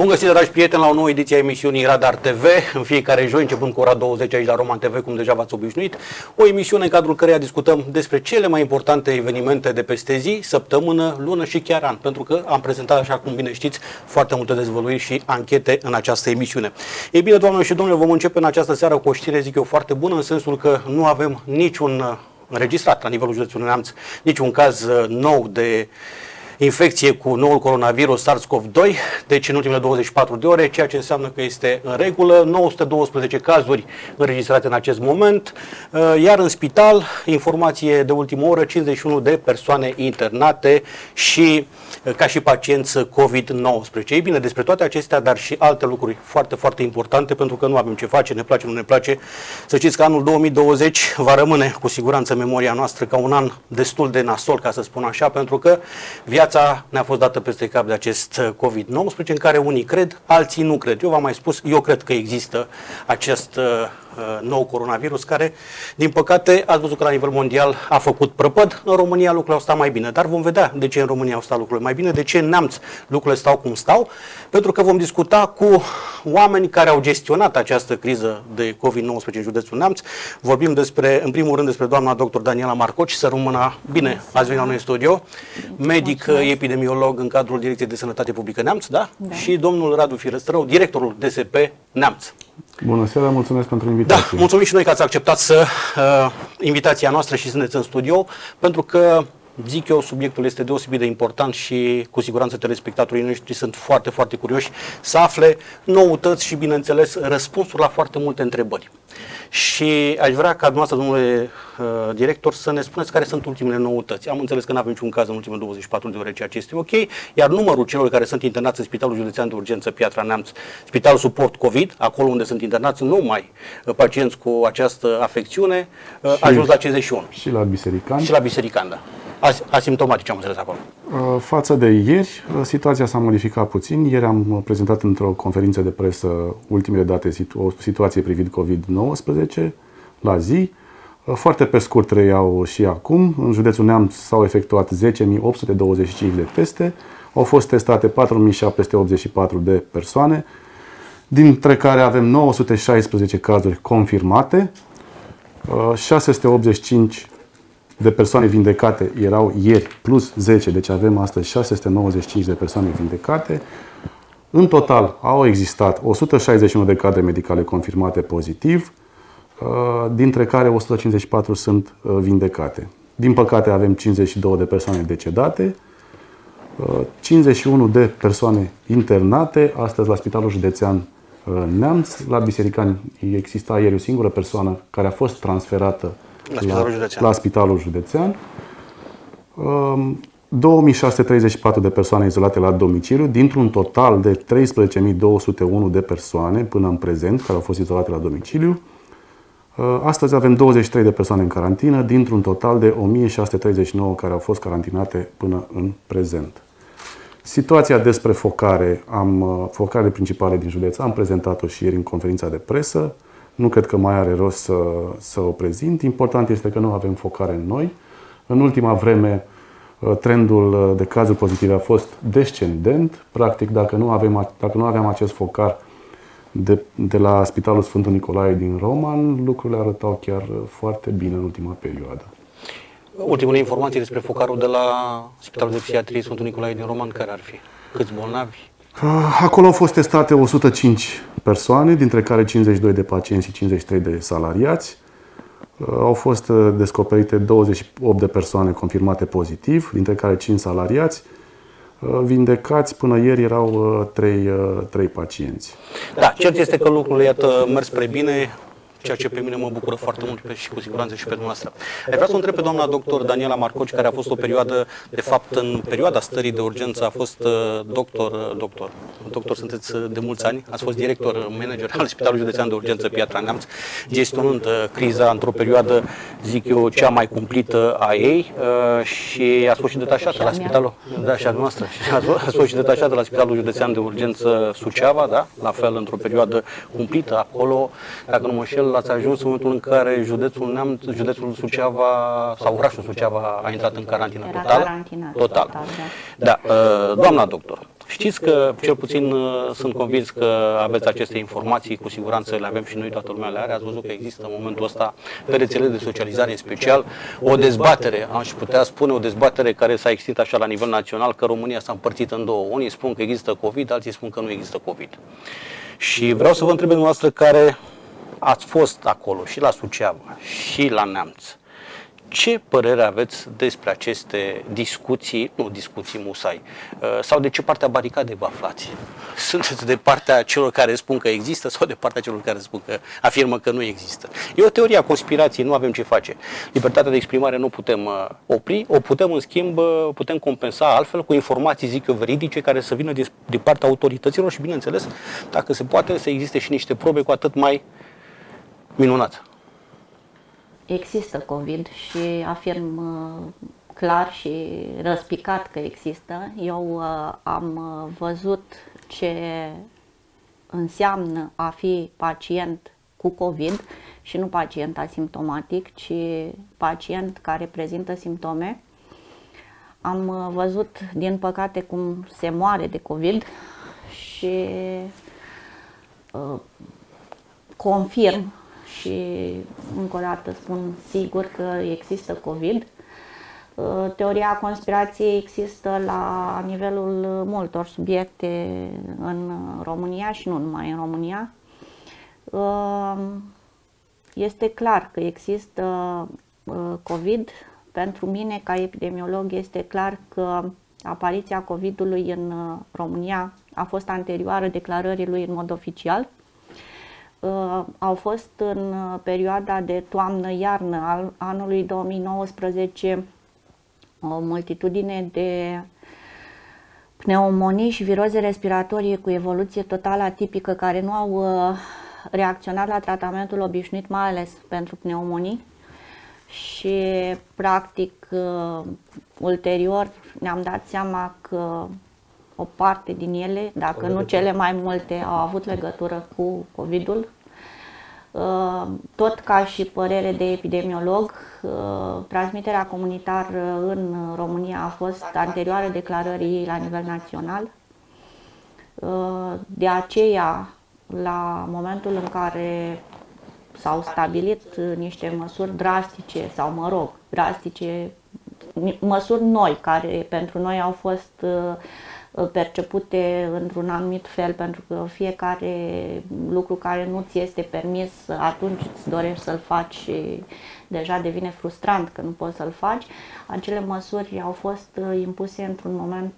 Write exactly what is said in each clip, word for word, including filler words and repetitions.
Bun găsit, dragi prieteni, la o nouă ediție a emisiunii Radar T V, în fiecare joi, începând cu ora douăzeci aici la Roman T V, cum deja v-ați obișnuit, o emisiune în cadrul căreia discutăm despre cele mai importante evenimente de peste zi, săptămână, lună și chiar an, pentru că am prezentat, așa cum bine știți, foarte multe dezvăluiri și anchete în această emisiune. Ei bine, doamnelor și domnilor, vom începe în această seară cu o știre, zic eu, foarte bună, în sensul că nu avem niciun înregistrat la nivelul județului Neamț, niciun caz nou de infecție cu noul coronavirus SARS-CoV doi, deci în ultimele douăzeci și patru de ore, ceea ce înseamnă că este în regulă, nouă sute douăsprezece cazuri înregistrate în acest moment, iar în spital, informație de ultimă oră, cincizeci și unu de persoane internate și ca și pacienți COVID nouăsprezece. Ei bine, despre toate acestea, dar și alte lucruri foarte, foarte importante, pentru că nu avem ce face, ne place, nu ne place. Să știți că anul două mii douăzeci va rămâne cu siguranță în memoria noastră ca un an destul de nasol, ca să spun așa, pentru că viața ne-a fost dată peste cap de acest COVID nouăsprezece, în care unii cred, alții nu cred. Eu v-am mai spus, eu cred că există acest uh, nou coronavirus, care, din păcate, ați văzut că la nivel mondial a făcut prăpăd. În România lucrurile au stat mai bine, dar vom vedea de ce în România au stat lucrurile mai bine, de ce în Neamț lucrurile stau cum stau, pentru că vom discuta cu oameni care au gestionat această criză de COVID nouăsprezece în județul Neamț. Vorbim despre, în primul rând, despre doamna doctor Daniela Marcoci, să rămână bine, ați venit la noi în studio, medic epidemiolog în cadrul Direcției de Sănătate Publică Neamț, da? Da. Și domnul Radu Firăstrău, directorul D S P Neamț. Bună seara, mulțumesc pentru invitație. Da, mulțumim și noi că ați acceptat să uh, invitația noastră și sunteți în studio, pentru că, zic eu, subiectul este deosebit de important și cu siguranță telespectatorii noștri sunt foarte, foarte curioși să afle noutăți și, bineînțeles, răspunsuri la foarte multe întrebări. Și aș vrea ca dumneavoastră, domnule uh, director, să ne spuneți care sunt ultimele noutăți. Am înțeles că nu avem niciun caz în ultimele douăzeci și patru de ore, ceea ce este ok, iar numărul celor care sunt internați în Spitalul Județean de Urgență Piatra Neamț, Spitalul Suport COVID, acolo unde sunt internați numai uh, pacienți cu această afecțiune, uh, a ajuns la cincizeci și unu. Și la Biserican. Și la Biserican, da. As asimptomatici, am înțeles acolo. Față de ieri, situația s-a modificat puțin. Ieri am prezentat într-o conferință de presă ultimele date, o situație privind COVID nouăsprezece la zi. Foarte pe scurt reiau și acum. În județul Neamț s-au efectuat zece mii opt sute douăzeci și cinci de teste. Au fost testate patru mii șapte sute optzeci și patru de persoane, dintre care avem nouă sute șaisprezece cazuri confirmate, șase sute optzeci și cinci de persoane vindecate erau ieri, plus zece, deci avem astăzi șase sute nouăzeci și cinci de persoane vindecate. În total au existat o sută șaizeci și unu de cadre medicale confirmate pozitiv, dintre care o sută cincizeci și patru sunt vindecate. Din păcate avem cincizeci și două de persoane decedate, cincizeci și unu de persoane internate, astăzi la Spitalul Județean Neamț. La Biserican exista ieri o singură persoană care a fost transferată La Spitalul la, Județean. la Spitalul Județean. două mii șase sute treizeci și patru de persoane izolate la domiciliu, dintr-un total de treisprezece mii două sute unu de persoane până în prezent care au fost izolate la domiciliu. Astăzi avem douăzeci și trei de persoane în carantină, dintr-un total de o mie șase sute treizeci și nouă care au fost carantinate până în prezent. Situația despre focare, am, focarele principale din județ, am prezentat-o și ieri în conferința de presă. Nu cred că mai are rost să, să o prezint. Important este că nu avem focare în noi. În ultima vreme, trendul de cazuri pozitive a fost descendent. Practic, dacă nu, avem, dacă nu aveam acest focar de, de la Spitalul Sfântul Nicolae din Roman, lucrurile arătau chiar foarte bine în ultima perioadă. Ultimele informații despre focarul de la Spitalul de Psihiatrie Sfântul Nicolae din Roman, care ar fi? Câți bolnavi? Acolo au fost testate o sută cinci persoane, dintre care cincizeci și doi de pacienți și cincizeci și trei de salariați. Au fost descoperite douăzeci și opt de persoane confirmate pozitiv, dintre care cinci salariați. Vindecați până ieri erau trei pacienți. Da, cert este că lucrurile, iată, merg spre bine, ceea ce pe mine mă bucură foarte mult și cu siguranță și pe dumneavoastră. Vreau să o întreb pe doamna doctor Daniela Marcoci, care a fost o perioadă, de fapt, în perioada stării de urgență, a fost doctor, doctor, doctor sunteți de mulți ani, ați fost director, manager al Spitalului Județean de Urgență Piatra Neamț, gestionând criza într-o perioadă, zic eu, cea mai cumplită a ei și ați fost și detașată la spitalul, da, și a noastră, ați fost și detașată la Spitalul Județean de Urgență Suceava, da, la fel, într-o perioadă cumplită acolo, dacă nu mă înșel, ați ajuns în momentul în care județul Neamț, județul Suceava sau orașul Suceava a intrat în carantină Era totală? Carantinat, total. total, da. Da, doamna doctor, Știți că, cel puțin sunt convins că aveți aceste informații, cu siguranță le avem și noi, toată lumea le are. Ați văzut că există în momentul ăsta, pe rețelele de socializare în special, o dezbatere, aș putea spune o dezbatere care s-a extins așa la nivel național, că România s-a împărțit în două. Unii spun că există COVID, alții spun că nu există COVID. Și vreau să vă întreb dumneavoastră care ați fost acolo, și la Suceava, și la Neamț. Ce părere aveți despre aceste discuții, nu discuții musai, sau de ce partea baricadei vă aflați? Sunteți de partea celor care spun că există sau de partea celor care spun că afirmă că nu există? E o teorie a conspirației, nu avem ce face. Libertatea de exprimare nu putem opri, o putem în schimb, putem compensa altfel cu informații, zic eu, veridice, care să vină de, de partea autorităților și, bineînțeles, dacă se poate, să existe și niște probe cu atât mai minunat. Există COVID și afirm uh, clar și răspicat că există. Eu uh, am uh, văzut ce înseamnă a fi pacient cu COVID și nu pacient asimptomatic, ci pacient care prezintă simptome. Am uh, văzut, din păcate, cum se moare de COVID și uh, confirm și încă o dată spun sigur că există COVID. Teoria conspirației există la nivelul multor subiecte în România și nu numai în România. Este clar că există COVID. Pentru mine, ca epidemiolog, este clar că apariția COVID-ului în România a fost anterioară declarării lui în mod oficial. Uh, au fost în perioada de toamnă-iarnă al anului două mii nouăsprezece o multitudine de pneumonii și viroze respiratorie cu evoluție total atipică care nu au uh, reacționat la tratamentul obișnuit, mai ales pentru pneumonii. Și practic uh, ulterior ne-am dat seama că o parte din ele, dacă nu cele mai multe, au avut legătură cu COVID-ul. Tot ca și părere de epidemiolog, transmiterea comunitară în România a fost anterioară declarării la nivel național. De aceea, la momentul în care s-au stabilit niște măsuri drastice, sau mă rog, drastice, măsuri noi, care pentru noi au fost percepute într-un anumit fel, pentru că fiecare lucru care nu ți este permis, atunci îți dorești să-l faci și deja devine frustrant că nu poți să-l faci. Acele măsuri au fost impuse într-un moment,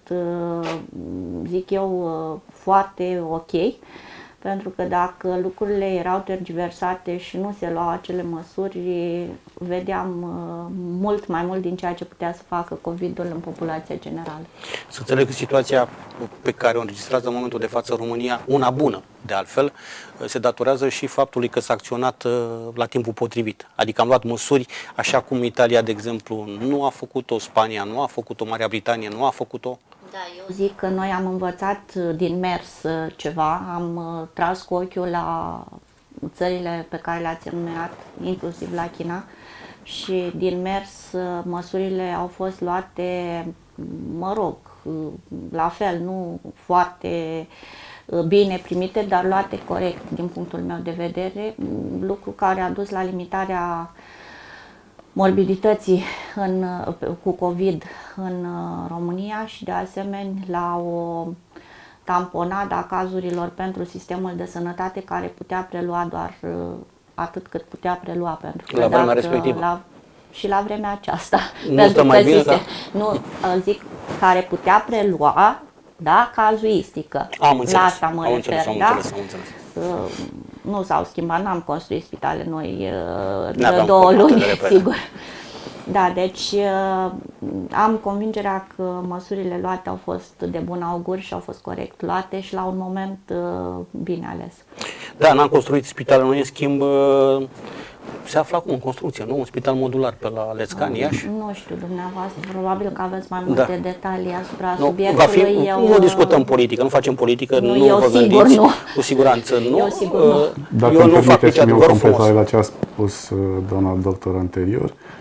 zic eu, foarte ok, pentru că dacă lucrurile erau tergiversate și nu se luau acele măsuri, vedeam mult mai mult din ceea ce putea să facă COVID-ul în populația generală. Să înțeleg că situația pe care o înregistrează în momentul de față România, una bună de altfel, se datorează și faptului că s-a acționat la timpul potrivit. Adică am luat măsuri așa cum Italia, de exemplu, nu a făcut-o, Spania nu a făcut-o, Marea Britanie nu a făcut-o. Da, eu zic că noi am învățat din mers ceva, am tras cu ochiul la țările pe care le-ați enumerat, inclusiv la China, și din mers măsurile au fost luate, mă rog, la fel, nu foarte bine primite, dar luate corect din punctul meu de vedere, lucru care a dus la limitarea morbidității în, cu COVID în România și de asemenea la o tamponadă a cazurilor pentru sistemul de sănătate care putea prelua doar atât cât putea prelua. Pentru că la vremea respectivă. La, și la vremea aceasta. Nu pentru stă mai că bine, zise, da? Nu, zic, care putea prelua, da, cazuistică. Am înțeles, la asta mă am refer, înțeles, am da? înțeles, am înțeles. Uh, nu s-au schimbat, n-am construit spitale noi uh, de N-aveam două luni, repede. sigur. Da, deci uh, am convingerea că măsurile luate au fost de bun augur și au fost corect luate și la un moment uh, bine ales. Da, n-am construit spitale noi, în schimb, uh, se află acum în construcție, nu? Un spital modular pe la Lețcan, Iași. Nu știu, dumneavoastră, probabil că aveți mai multe Da. detalii asupra Nu, subiectului. va fi, eu, nu discutăm politică, nu facem politică, Nu, nu eu vă sigur gândiți, nu. cu siguranță nu. Eu sigur nu. Dacă eu îmi nu fac nici permiteți și eu adevărul frumos. completare la ce a spus uh, doamna doctor anterior,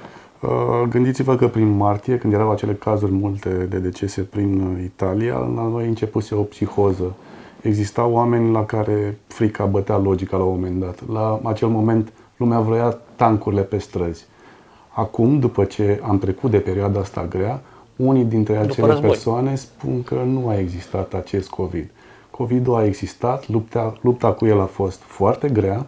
Gândiți-vă că prin martie, când erau acele cazuri multe de decese prin Italia, la noi începuse o psihoză. Existau oameni la care frica bătea logica la un moment dat. La acel moment lumea vrea tancurile pe străzi. Acum, după ce am trecut de perioada asta grea, unii dintre acele persoane spun că nu a existat acest COVID. COVID-ul a existat, lupta, lupta cu el a fost foarte grea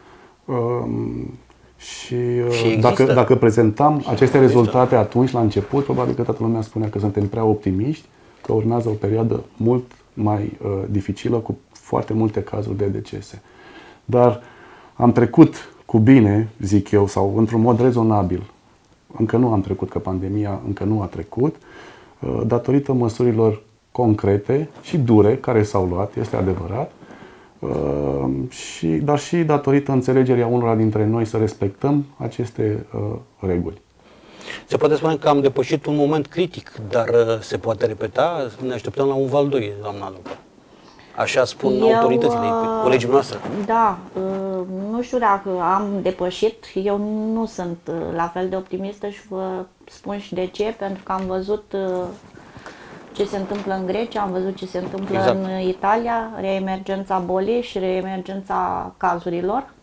um, și, și dacă, dacă prezentam și aceste rezultate atunci, la început, probabil că toată lumea spunea că suntem prea optimiști, că urmează o perioadă mult mai uh, dificilă, cu foarte multe cazuri de decese. Dar am trecut cu bine, zic eu, sau într-un mod rezonabil. Încă nu am trecut, că pandemia încă nu a trecut, uh, datorită măsurilor concrete și dure care s-au luat, este adevărat, uh, și, dar și datorită înțelegerii a unora dintre noi să respectăm aceste uh, reguli. Se poate spune că am depășit un moment critic, dar uh, se poate repeta, ne așteptăm la un val doi, doamna Luca. Așa spun eu, autoritățile, colegii noastre. Da, uh, nu știu dacă am depășit, eu nu sunt uh, la fel de optimistă și vă spun și de ce, pentru că am văzut uh, ce se întâmplă în Grecia, am văzut ce se întâmplă exact. în Italia, reemergența bolii și reemergența cazurilor.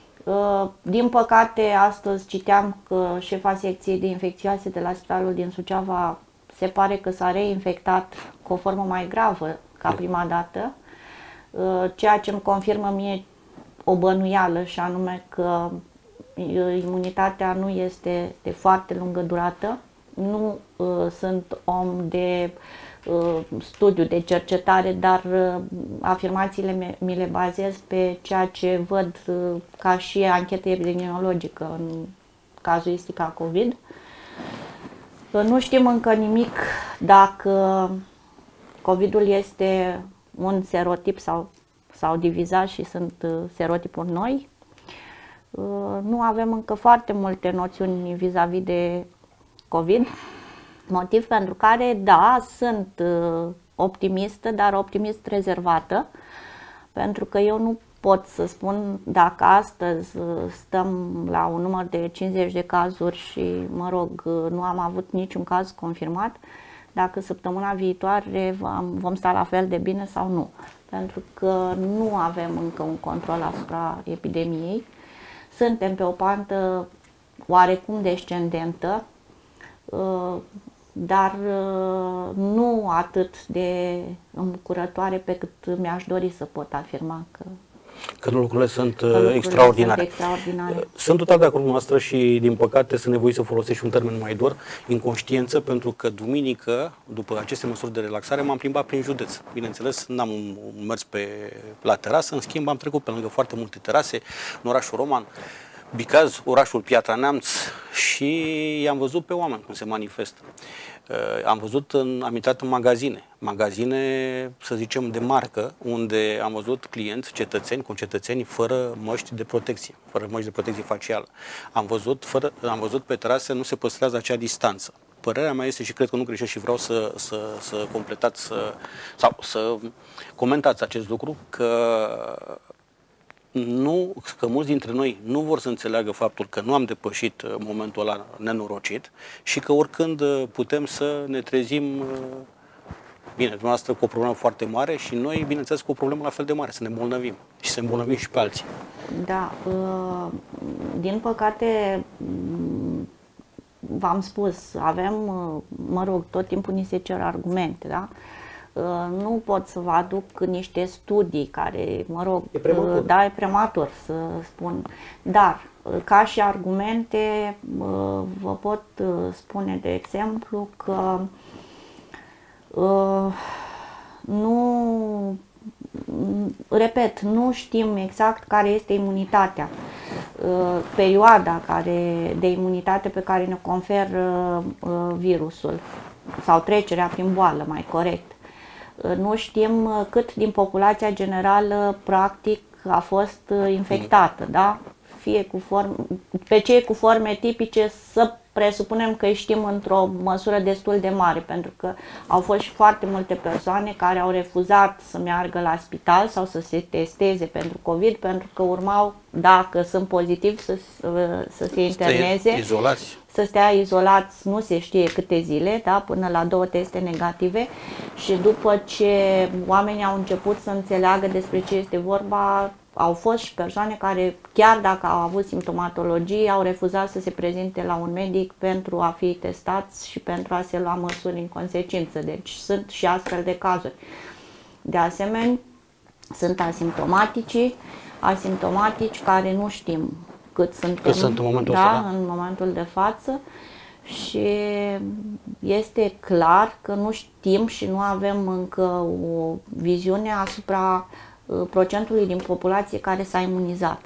Din păcate, astăzi citeam că șefa secției de infecțioase de la Spitalul din Suceava se pare că s-a reinfectat cu o formă mai gravă ca prima dată, ceea ce îmi confirmă mie o bănuială, și anume că imunitatea nu este de foarte lungă durată. Nu uh, sunt om de uh, studiu, de cercetare, dar uh, afirmațiile me mi le bazez pe ceea ce văd uh, ca și anchetă epidemiologică în cazuistica COVID. Uh, nu știm încă nimic dacă COVID-ul este un serotip sau, sau divizat și sunt uh, serotipuri noi. Uh, nu avem încă foarte multe noțiuni vis-a-vis de COVID, motiv pentru care, da, sunt uh, optimistă, dar optimist rezervată, pentru că eu nu pot să spun dacă astăzi uh, stăm la un număr de cincizeci de cazuri și, mă rog, uh, nu am avut niciun caz confirmat, dacă săptămâna viitoare vom, vom sta la fel de bine sau nu, pentru că nu avem încă un control asupra epidemiei. Suntem pe o pantă oarecum descendentă, dar nu atât de îmbucurătoare pe cât mi-aș dori să pot afirma că, că lucrurile sunt că lucrurile extraordinare. Sunt extraordinare. Sunt total de acord cu noastră și, din păcate, sunt nevoit să folosesc un termen mai dur, inconștiență, pentru că duminică, după aceste măsuri de relaxare, m-am plimbat prin județ. Bineînțeles, n-am mers pe la terasă, în schimb am trecut pe lângă foarte multe terase în orașul Roman, Bicaz, orașul Piatra Neamț, și i-am văzut pe oameni cum se manifestă. Uh, am văzut, în, am intrat în magazine, magazine, să zicem, de marcă, unde am văzut clienți, cetățeni, concetățeni, fără măști de protecție, fără măști de protecție facială. Am văzut, fără, am văzut pe terase, nu se păstrează acea distanță. Părerea mea este, și cred că nu greșesc și vreau să, să, să completați să, sau să comentați acest lucru, că Nu, că mulți dintre noi nu vor să înțeleagă faptul că nu am depășit momentul ăla nenorocit și că oricând putem să ne trezim, bine, dumneavoastră cu o problemă foarte mare și noi, bineînțeles, cu o problemă la fel de mare, să ne îmbolnăvim și să îmbolnăvim și pe alții. Da, din păcate, v-am spus, avem, mă rog, tot timpul ni se cer argumente, da? Nu pot să vă aduc niște studii care, mă rog, e prematur. Da, e prematur să spun, dar ca și argumente vă pot spune, de exemplu, că nu, repet, nu știm exact care este imunitatea, perioada care, de imunitate pe care ne conferă virusul sau trecerea prin boală, mai corect. Nu știm cât din populația generală practic a fost infectată, da? Fie cu forme, pe cei cu forme tipice să presupunem că îi știm într-o măsură destul de mare, pentru că au fost și foarte multe persoane care au refuzat să meargă la spital sau să se testeze pentru COVID, pentru că urmau dacă sunt pozitivi să, să se interneze, izolați. să stea izolați nu se știe câte zile, da, până la două teste negative, și după ce oamenii au început să înțeleagă despre ce este vorba, au fost și persoane care, chiar dacă au avut simptomatologie, au refuzat să se prezinte la un medic pentru a fi testați și pentru a se lua măsuri în consecință. Deci sunt și astfel de cazuri. De asemenea, sunt asimptomatici, asimptomatici care nu știm cât suntem, cât sunt în momentul, da, ăsta, da? în momentul de față, și este clar că nu știm și nu avem încă o viziune asupra procentului din populație care s-a imunizat.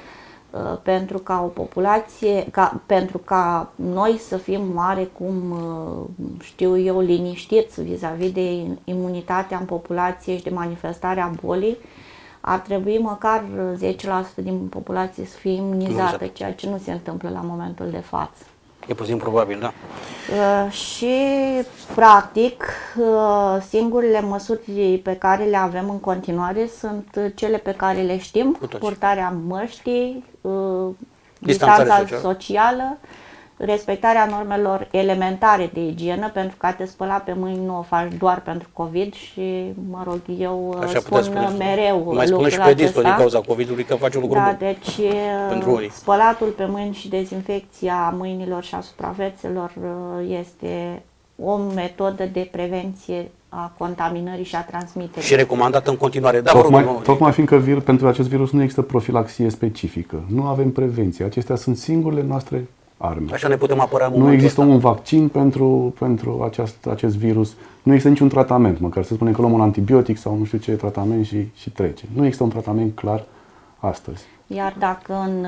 Pentru ca o populație, ca, pentru ca noi să fim oarecum, știu eu, liniștiți vis-a-vis de imunitatea în populație și de manifestarea bolii, ar trebui măcar zece la sută din populație să fie imunizată, ceea ce nu se întâmplă la momentul de față. E puțin probabil, da? Uh, și, practic, uh, singurele măsuri pe care le avem în continuare sunt cele pe care le știm: purtarea măștii, uh, distanța socială. socială, respectarea normelor elementare de igienă, pentru că a te spăla pe mâini nu o faci doar pentru COVID și, mă rog, eu așa spun spune, mereu mai spune și pe distul din cauza COVID-ului că face un lucru da, bun. Deci pentru unii. Spălatul pe mâini și dezinfecția mâinilor și a suprafețelor este o metodă de prevenție a contaminării și a transmiterii. Și recomandată în continuare. Da, tocmai, rog, tocmai fiindcă vir, pentru acest virus nu există profilaxie specifică. Nu avem prevenție. Acestea sunt singurele noastre arme. Așa ne putem apăra în Nu există ăsta. un vaccin pentru, pentru aceast, acest virus. Nu există niciun tratament, măcar să spunem că luăm un antibiotic sau nu știu ce tratament și, și trece. Nu există un tratament clar astăzi. Iar dacă în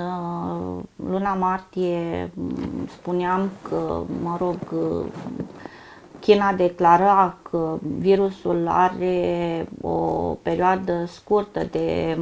luna martie spuneam că, mă rog, China declara că virusul are o perioadă scurtă de,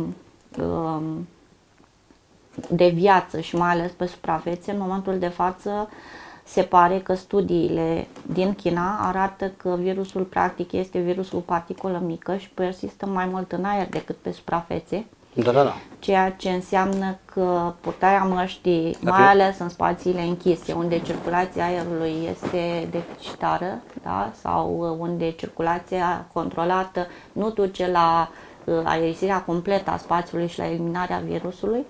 de viață și mai ales pe suprafețe, în momentul de față se pare că studiile din China arată că virusul practic este virusul particulă mică și persistă mai mult în aer decât pe suprafețe. Da, da, da. Ceea ce înseamnă că purtarea măștii, mai ales în spațiile închise, unde circulația aerului este deficitară, da? Sau unde circulația controlată nu duce la aerisirea completă a spațiului și la eliminarea virusului,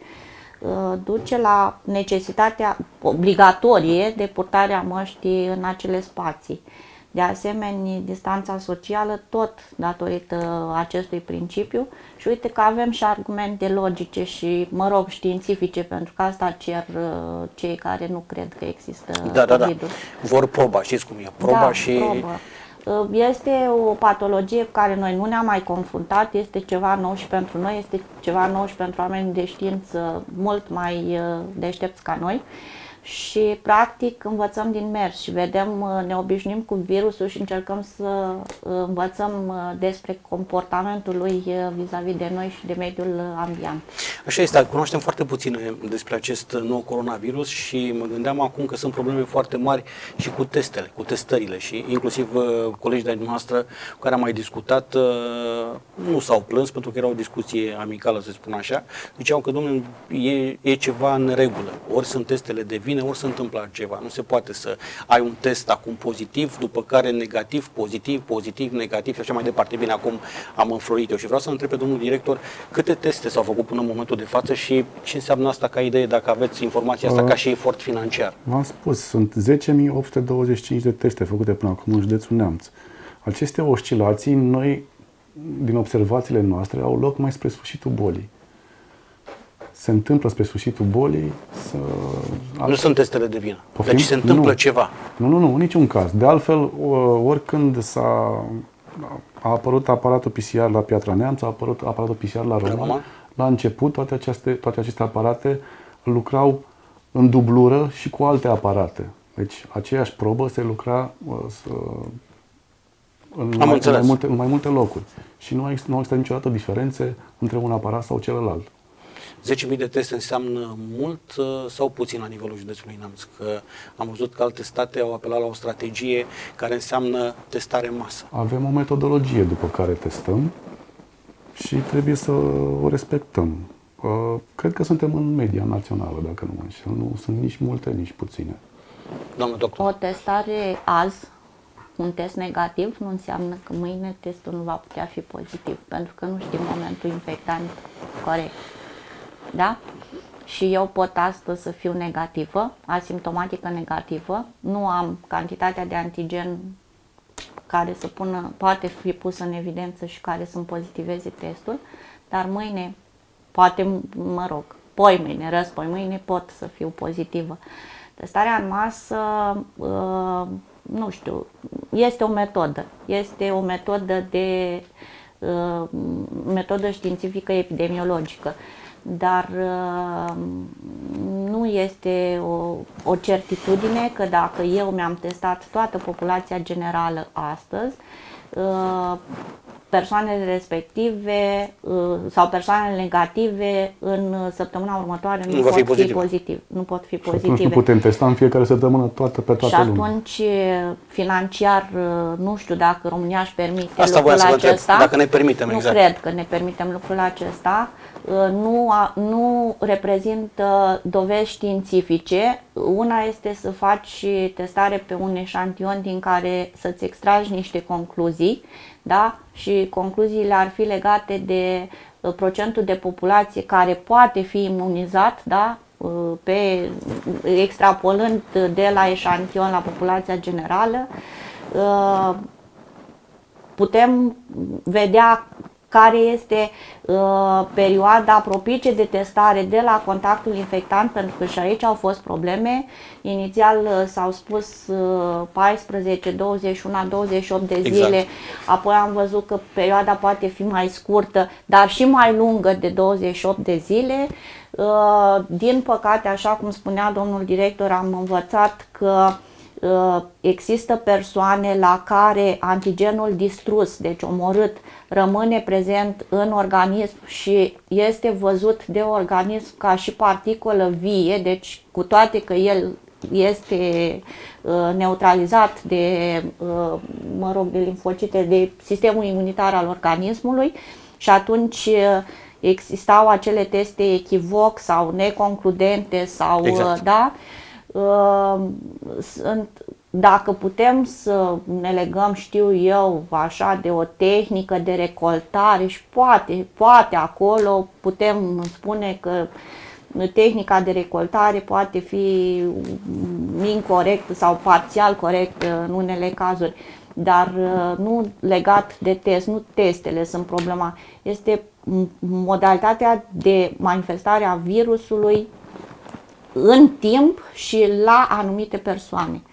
duce la necesitatea obligatorie de purtarea măștii în acele spații. De asemenea, distanța socială, tot datorită acestui principiu. Și uite că avem și argumente logice și, mă rog, științifice, pentru că asta cer cei care nu cred că există da, da, da. COVID-ul. Vor proba, știți cum e, proba da, și... probă. Este o patologie cu care noi nu ne-am mai confruntat, este ceva nou și pentru noi, este ceva nou și pentru oameni de știință mult mai deștepți ca noi. Și practic învățăm din mers și vedem, ne obișnuim cu virusul și încercăm să învățăm despre comportamentul lui vis-a-vis de noi și de mediul ambient. Așa este, cunoaștem foarte puține despre acest nou coronavirus și mă gândeam acum că sunt probleme foarte mari și cu testele, cu testările și inclusiv colegii de-ai noastră cu care am mai discutat nu s-au plâns pentru că era o discuție amicală, să spun așa. Ziceau că, domnule, e, e ceva în regulă, ori sunt testele de vine, ori se întâmplă altceva. Nu se poate să ai un test acum pozitiv, după care negativ, pozitiv, pozitiv, negativ și așa mai departe. Bine, acum am înflorit eu și vreau să întreb pe domnul director câte teste s-au făcut până în momentul de față și ce înseamnă asta ca idee, dacă aveți informația asta, uh, ca și efort financiar. V-am spus, sunt zece mii opt sute douăzeci și cinci de teste făcute până acum în județul Neamț. Aceste oscilații, noi, din observațiile noastre, au loc mai spre sfârșitul bolii. Se întâmplă spre sfârșitul bolii să... Nu sunt testele de vină. Poftim? Deci se întâmplă nu. ceva. Nu, nu, nu, în niciun caz. De altfel, oricând s-a a apărut aparatul P C R la Piatra Neamț, a apărut aparatul P C R la Roman, Roman. La început toate aceste, toate aceste aparate lucrau în dublură și cu alte aparate. Deci aceeași probă se lucra să, în, mai, în, mai multe, în mai multe locuri. Și nu există, nu există niciodată diferențe între un aparat sau celălalt. zece mii de teste înseamnă mult sau puțin la nivelul județului Neamț? Că am văzut că alte state au apelat la o strategie care înseamnă testare în masă. Avem o metodologie după care testăm și trebuie să o respectăm. Cred că suntem în media națională, dacă nu mă înșel. Nu sunt nici multe, nici puține. Doamnă doctor. O testare azi, un test negativ, nu înseamnă că mâine testul nu va putea fi pozitiv, pentru că nu știm momentul infectant corect. Da? Și eu pot astăzi să fiu negativă, asimptomatică negativă, nu am cantitatea de antigen care să pună, poate fi pusă în evidență și care să-mi pozitiveze testul, dar mâine, poate, mă rog, poi mâine, răspoi mâine pot să fiu pozitivă. Testarea în masă, uh, nu știu, este o metodă, este o metodă de uh, metodă științifică epidemiologică, dar uh, nu este o, o certitudine că dacă eu mi-am testat toată populația generală astăzi, uh, persoanele respective uh, sau persoanele negative în săptămâna următoare nu, nu pot fi pozitiv. pozitiv. Nu pot fi pozitive. Și nu putem testa în fiecare săptămână toată pe toată lumea. Și atunci, lumea. financiar, nu știu dacă România își permite Asta lucrul acesta. Dacă ne permitem, nu exact. cred că ne permitem lucrul acesta. Nu, nu reprezintă dovezi științifice. Una este să faci testare pe un eșantion din care să-ți extragi niște concluzii, da? Și concluziile ar fi legate de procentul de populație care poate fi imunizat, da? Pe, extrapolând de la eșantion la populația generală. Putem vedea care este uh, perioada propice de testare de la contactul infectant, pentru că și aici au fost probleme. Inițial uh, s-au spus uh, paisprezece, douăzeci și unu, douăzeci și opt de zile, exact. Apoi am văzut că perioada poate fi mai scurtă, dar și mai lungă de douăzeci și opt de zile. Uh, din păcate, așa cum spunea domnul director, am învățat că există persoane la care antigenul distrus, deci omorât, rămâne prezent în organism și este văzut de organism ca și particulă vie, deci cu toate că el este neutralizat de, mă rog, de limfocite, de sistemul imunitar al organismului, și atunci existau acele teste echivoc sau neconcludente sau, exact. Da, sunt, dacă putem să ne legăm, știu eu, așa, de o tehnică de recoltare și poate, poate acolo putem spune că tehnica de recoltare poate fi incorrectă sau parțial corectă în unele cazuri, dar nu legat de test, nu testele sunt problema, este modalitatea de manifestare a virusului în timp și la anumite persoane.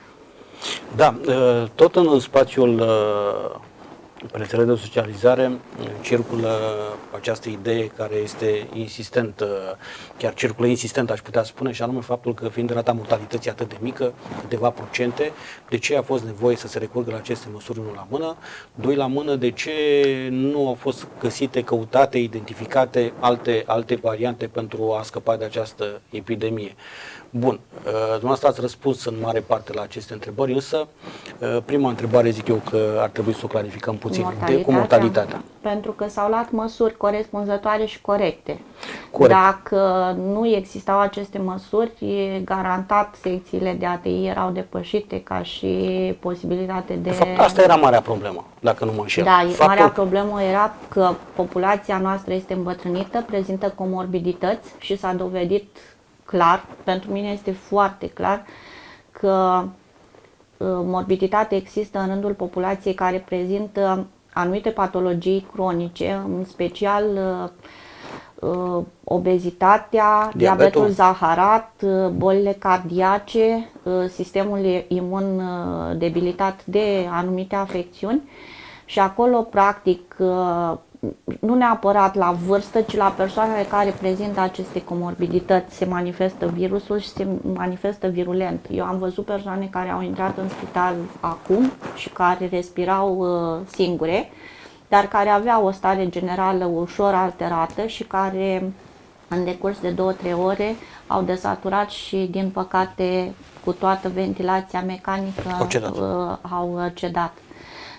Da, tot în spațiul rețelei de socializare circulă această idee care este insistentă, chiar circulă insistent, aș putea spune, și anume faptul că, fiind rata mortalității atât de mică, câteva procente, de ce a fost nevoie să se recurgă la aceste măsuri, unul la mână, doi la mână, de ce nu au fost găsite, căutate, identificate alte, alte variante pentru a scăpa de această epidemie. Bun, dumneavoastră ați răspuns în mare parte la aceste întrebări, însă prima întrebare zic eu că ar trebui să o clarificăm puțin, de, cu mortalitatea. Pentru că s-au luat măsuri corespunzătoare și corecte. Corect. Dacă nu existau aceste măsuri, e garantat secțiile de A T I erau depășite ca și posibilitate de... De fapt, asta era marea problemă, dacă nu mă înșel. Da, Faptul... marea problemă era că populația noastră este îmbătrânită, prezintă comorbidități și s-a dovedit clar, pentru mine este foarte clar că uh, morbiditatea există în rândul populației care prezintă anumite patologii cronice, în special uh, uh, obezitatea, diabetul, diabetul zaharat, uh, bolile cardiace, uh, sistemul imun uh, debilitat de anumite afecțiuni, și acolo practic uh, nu neapărat la vârstă, ci la persoanele care prezintă aceste comorbidități se manifestă virusul și se manifestă virulent. Eu am văzut persoane care au intrat în spital acum și care respirau uh, singure, dar care aveau o stare generală ușor alterată și care în decurs de două trei ore au desaturat și, din păcate, cu toată ventilația mecanică au cedat. Uh, au cedat.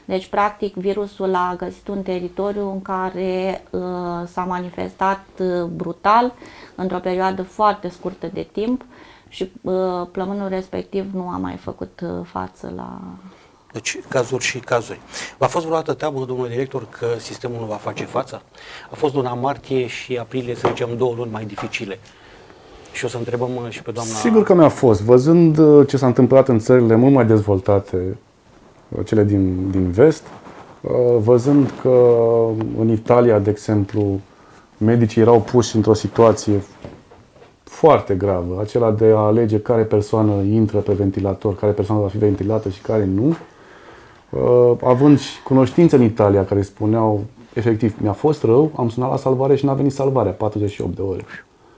Deci, practic, virusul a găsit un teritoriu în care uh, s-a manifestat uh, brutal, într-o perioadă foarte scurtă de timp și uh, plămânul respectiv nu a mai făcut uh, față la... Deci, cazuri și cazuri. V-a fost vreodată teamă, domnule director, că sistemul nu va face față? A fost luna martie și aprilie, să zicem, două luni mai dificile. Și o să întrebăm și pe doamna... Sigur că mi-a fost. Văzând ce s-a întâmplat în țările mult mai dezvoltate, cele din, din vest, văzând că în Italia, de exemplu, medicii erau puși într-o situație foarte gravă, acela de a alege care persoană intră pe ventilator, care persoană va fi ventilată și care nu, având și cunoștințe în Italia care spuneau, efectiv, mi-a fost rău, am sunat la salvare și n-a venit salvarea, patruzeci și opt de ore.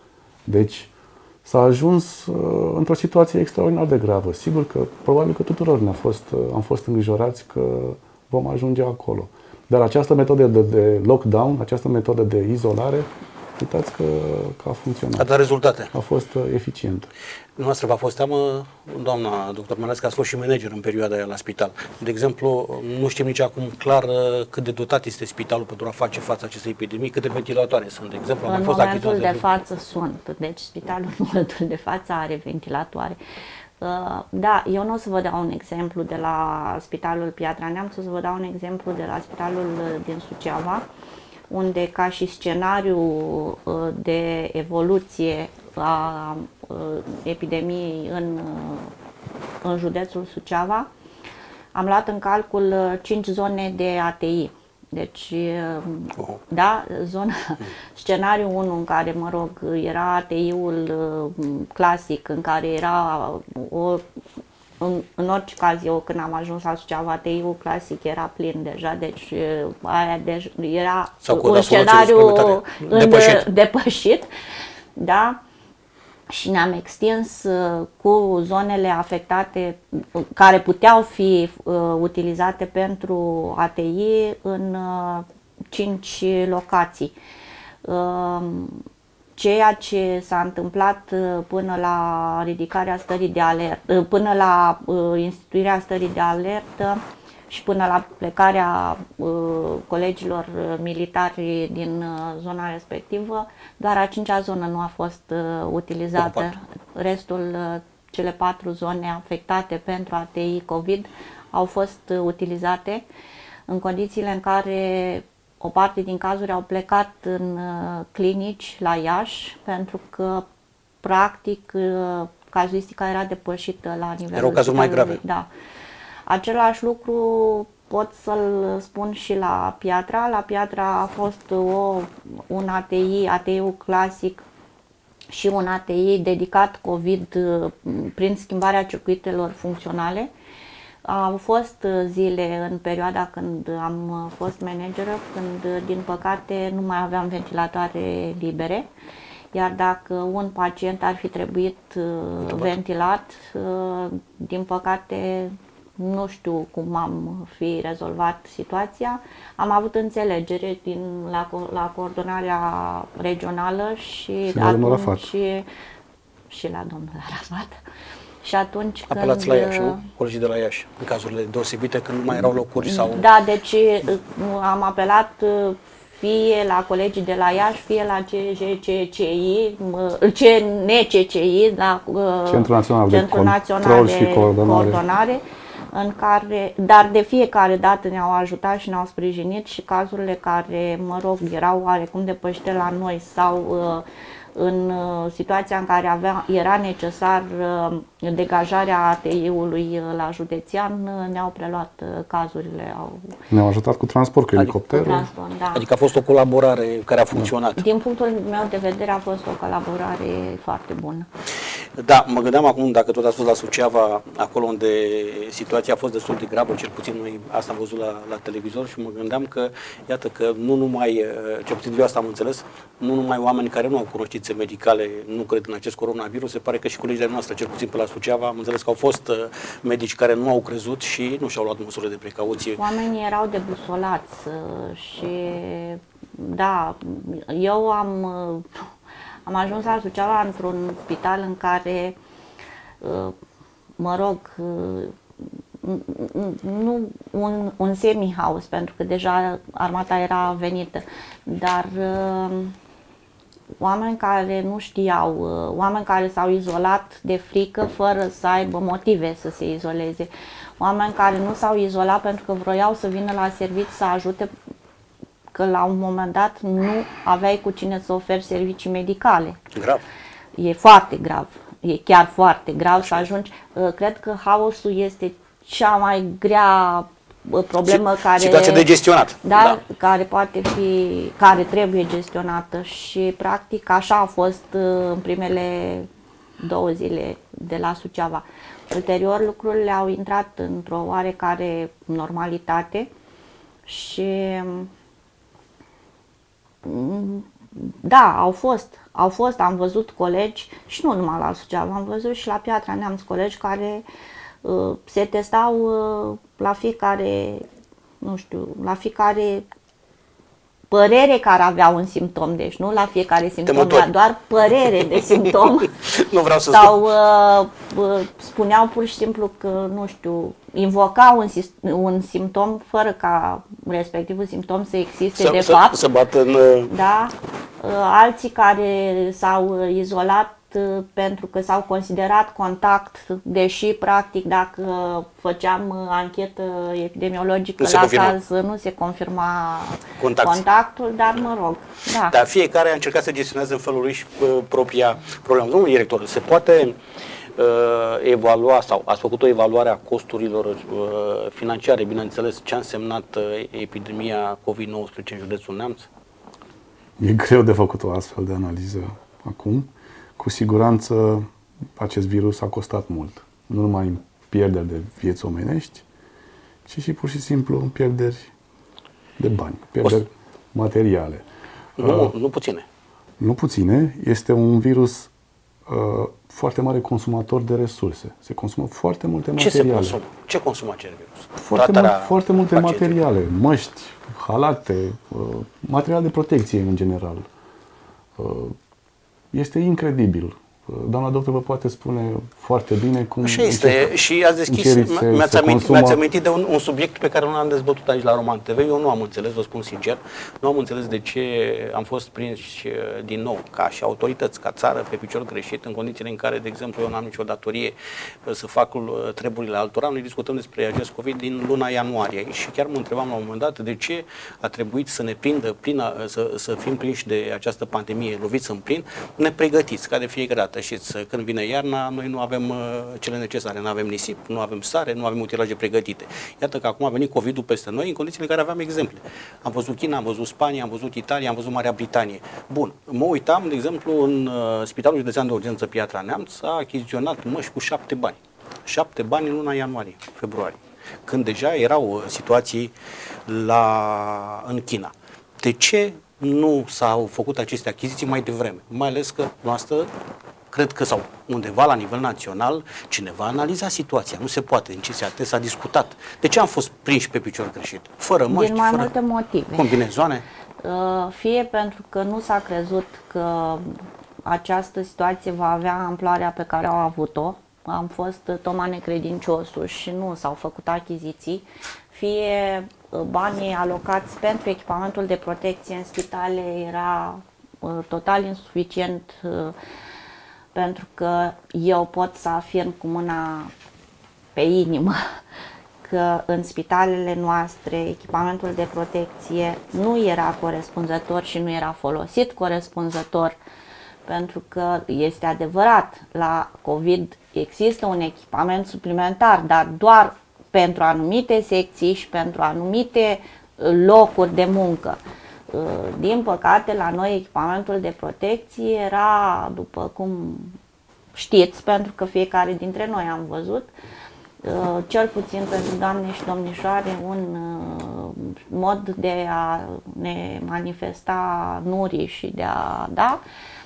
Deci, s-a ajuns uh, într-o situație extraordinar de gravă. Sigur că, probabil că tuturor ne-a fost, uh, am fost îngrijorați că vom ajunge acolo. Dar această metodă de, de lockdown, această metodă de izolare, uitați că, că a funcționat. A dat rezultate. A fost uh, eficientă. Noastră v-a fost teamă, doamna doctor Mănescu, ați fost și manager în perioada aia la spital. De exemplu, nu știm nici acum clar cât de dotat este spitalul pentru a face față acestei epidemii, câte ventilatoare sunt, de exemplu. În fost momentul de, de față sunt, deci spitalul în momentul de față are ventilatoare. Uh, da, eu nu o să vă dau un exemplu de la Spitalul Piatra Neamț, o să vă dau un exemplu de la Spitalul din Suceava, unde ca și scenariu uh, de evoluție a uh, epidemiei în, uh, în județul Suceava, am luat în calcul cinci zone de A T I. Deci, uh, da, zona, scenariul unu în care, mă rog, era A T I-ul uh, clasic, în care era o În, în orice caz, eu când am ajuns la Suceava, A T I-ul clasic era plin deja, deci aia de, era un scenariu depășit. depășit, da? Și ne-am extins uh, cu zonele afectate, care puteau fi uh, utilizate pentru A T I în uh, cinci locații. Uh, Ceea ce s-a întâmplat până la ridicarea stării de alertă, până la instituirea stării de alertă și până la plecarea colegilor militari din zona respectivă, doar a cincea zonă nu a fost utilizată. Restul, cele patru zone afectate pentru A T I COVID, au fost utilizate în condițiile în care o parte din cazuri au plecat în uh, clinici la Iași, pentru că, practic, uh, cazuistica era depășită la nivelul Erau cazuri mai grave. Da. Același lucru pot să-l spun și la Piatra. La Piatra a fost o, un A T I, A T I-ul clasic și un A T I dedicat COVID uh, prin schimbarea circuitelor funcționale. Au fost zile în perioada când am fost manageră, când, din păcate, nu mai aveam ventilatoare libere, iar dacă un pacient ar fi trebuit ventilat, din păcate, nu știu cum am fi rezolvat situația. Am avut înțelegere din, la, la coordonarea regională și, și atunci și, și la domnul Arafat. Și atunci Apelați când... la Iași, nu? Colegii de la Iași, în cazurile deosebite, când nu mai erau locuri sau... Da, deci am apelat fie la colegii de la Iași, fie la C J C C I, C N C C I, la Centrul Național Centrul de Național Control de și Coordonare. coordonare, în care, dar de fiecare dată ne-au ajutat și ne-au sprijinit și cazurile care, mă rog, erau oarecum depășite la noi sau în situația în care avea, era necesar degajarea A T I-ului la județean, ne-au preluat cazurile. Au... Ne-au ajutat cu transport, cu elicopterul. Transport, da. Adică a fost o colaborare care a funcționat. Da. Din punctul meu de vedere a fost o colaborare foarte bună. Da, mă gândeam acum, dacă tot ați fost la Suceava, acolo unde situația a fost destul de gravă, cel puțin noi asta am văzut la, la televizor și mă gândeam că, iată că nu numai, cel puțin eu asta am înțeles, nu numai oameni care nu au cunoștințe medicale nu cred în acest coronavirus, se pare că și colegii noastre, cel puțin pe la Suceava, am înțeles că au fost medici care nu au crezut și nu și-au luat măsuri de precauție. Oamenii erau debusolați și, da, eu am... Am ajuns la Suceava într-un spital în care, mă rog, nu un, un semi-haos, pentru că deja armata era venită, dar uh, oameni care nu știau, uh, oameni care s-au izolat de frică fără să aibă motive să se izoleze, oameni care nu s-au izolat pentru că vroiau să vină la serviciu să ajute, că la un moment dat nu aveai cu cine să oferi servicii medicale. Grav. E foarte grav, e chiar foarte grav să ajungi. Cred că haosul este cea mai grea problemă care... Situație de gestionat. Da, da, care poate fi, care trebuie gestionată și practic așa a fost în primele două zile de la Suceava. Ulterior lucrurile au intrat într-o oarecare normalitate și da, au fost, au fost, am văzut colegi și nu numai la Suceava, am văzut și la Piatra Neamț colegi care uh, se testau uh, la fiecare, nu știu, la fiecare părere care avea un simptom, deci nu la fiecare simptom, dar doar părere de simptom. Nu vreau să Sau uh, uh, spuneau pur și simplu că, nu știu, invocau un, un simptom fără ca respectivul simptom să existe să, de să, fapt. Să bată în... Da? Uh, alții care s-au izolat uh, pentru că s-au considerat contact, deși practic dacă făceam uh, anchetă epidemiologică la confirma. caz nu se confirma Contact. contactul, dar mă rog. Da. Dar fiecare a încercat să gestioneze în felul lui și uh, propria problemă. Domnul director, se poate uh, evalua sau ați făcut o evaluare a costurilor uh, financiare, bineînțeles, ce a însemnat uh, epidemia COVID nouăsprezece în județul Neamț? E greu de făcut o astfel de analiză acum. Cu siguranță acest virus a costat mult. Nu numai în pierderi de vieți omenești, ci și pur și simplu în pierderi de bani, pierderi Cost. materiale. Nu, uh, nu puține. Nu puține. Este un virus uh, foarte mare consumator de resurse. Se consumă foarte multe materiale. Ce se consumă? Ce consumă acel virus? Foarte, mul- foarte multe pacienții. materiale, măști, halate, uh, material de protecție în general. Uh, este incredibil. Doamna doctor vă poate spune foarte bine cum... Așa este. Și ați deschis, mi-ați amintit, mi-ați amintit de un, un subiect pe care nu l-am dezbătut aici la Roman T V. Eu nu am înțeles, vă spun sincer, nu am înțeles de ce am fost prins din nou, ca și autorități, ca țară, pe picior greșit, în condițiile în care, de exemplu, eu n-am nicio datorie să fac treburile altora. Noi discutăm despre acest COVID din luna ianuarie și chiar mă întrebam la un moment dat de ce a trebuit să ne prindă, plina, să, să fim prinși de această pandemie, loviți în plin, nepregătiți, ca de fiecare dată. Și când vine iarna, noi nu avem uh, cele necesare, nu avem nisip, nu avem sare, nu avem utilaje pregătite. Iată că acum a venit COVID-ul peste noi în condițiile în care aveam exemple. Am văzut China, am văzut Spania, am văzut Italia, am văzut Marea Britanie. Bun, mă uitam, de exemplu, în uh, Spitalul Județean de Urgență Piatra Neamț a achiziționat măști cu șapte bani. Șapte bani în luna ianuarie, februarie, când deja erau uh, situații la, în China. De ce nu s-au făcut aceste achiziții mai devreme? Mai ales că noastră cred că sau undeva la nivel național cineva a analizat situația. Nu se poate. În C S A T s-a discutat. De ce am fost prinși pe picior greșit? Fără măști, din mai fără multe motive. combinezoane? Fie pentru că nu s-a crezut că această situație va avea amploarea pe care au avut-o. Am fost toma necredinciosul și nu s-au făcut achiziții. Fie banii alocați pentru echipamentul de protecție în spitale era total insuficient, pentru că eu pot să afirm cu mâna pe inimă că în spitalele noastre echipamentul de protecție nu era corespunzător și nu era folosit corespunzător, pentru că este adevărat, la COVID există un echipament suplimentar, dar doar pentru anumite secții și pentru anumite locuri de muncă. Din păcate, la noi echipamentul de protecție era, după cum știți, pentru că fiecare dintre noi am văzut, cel puțin pentru doamne și domnișoare, un mod de a ne manifesta nurii și de a da.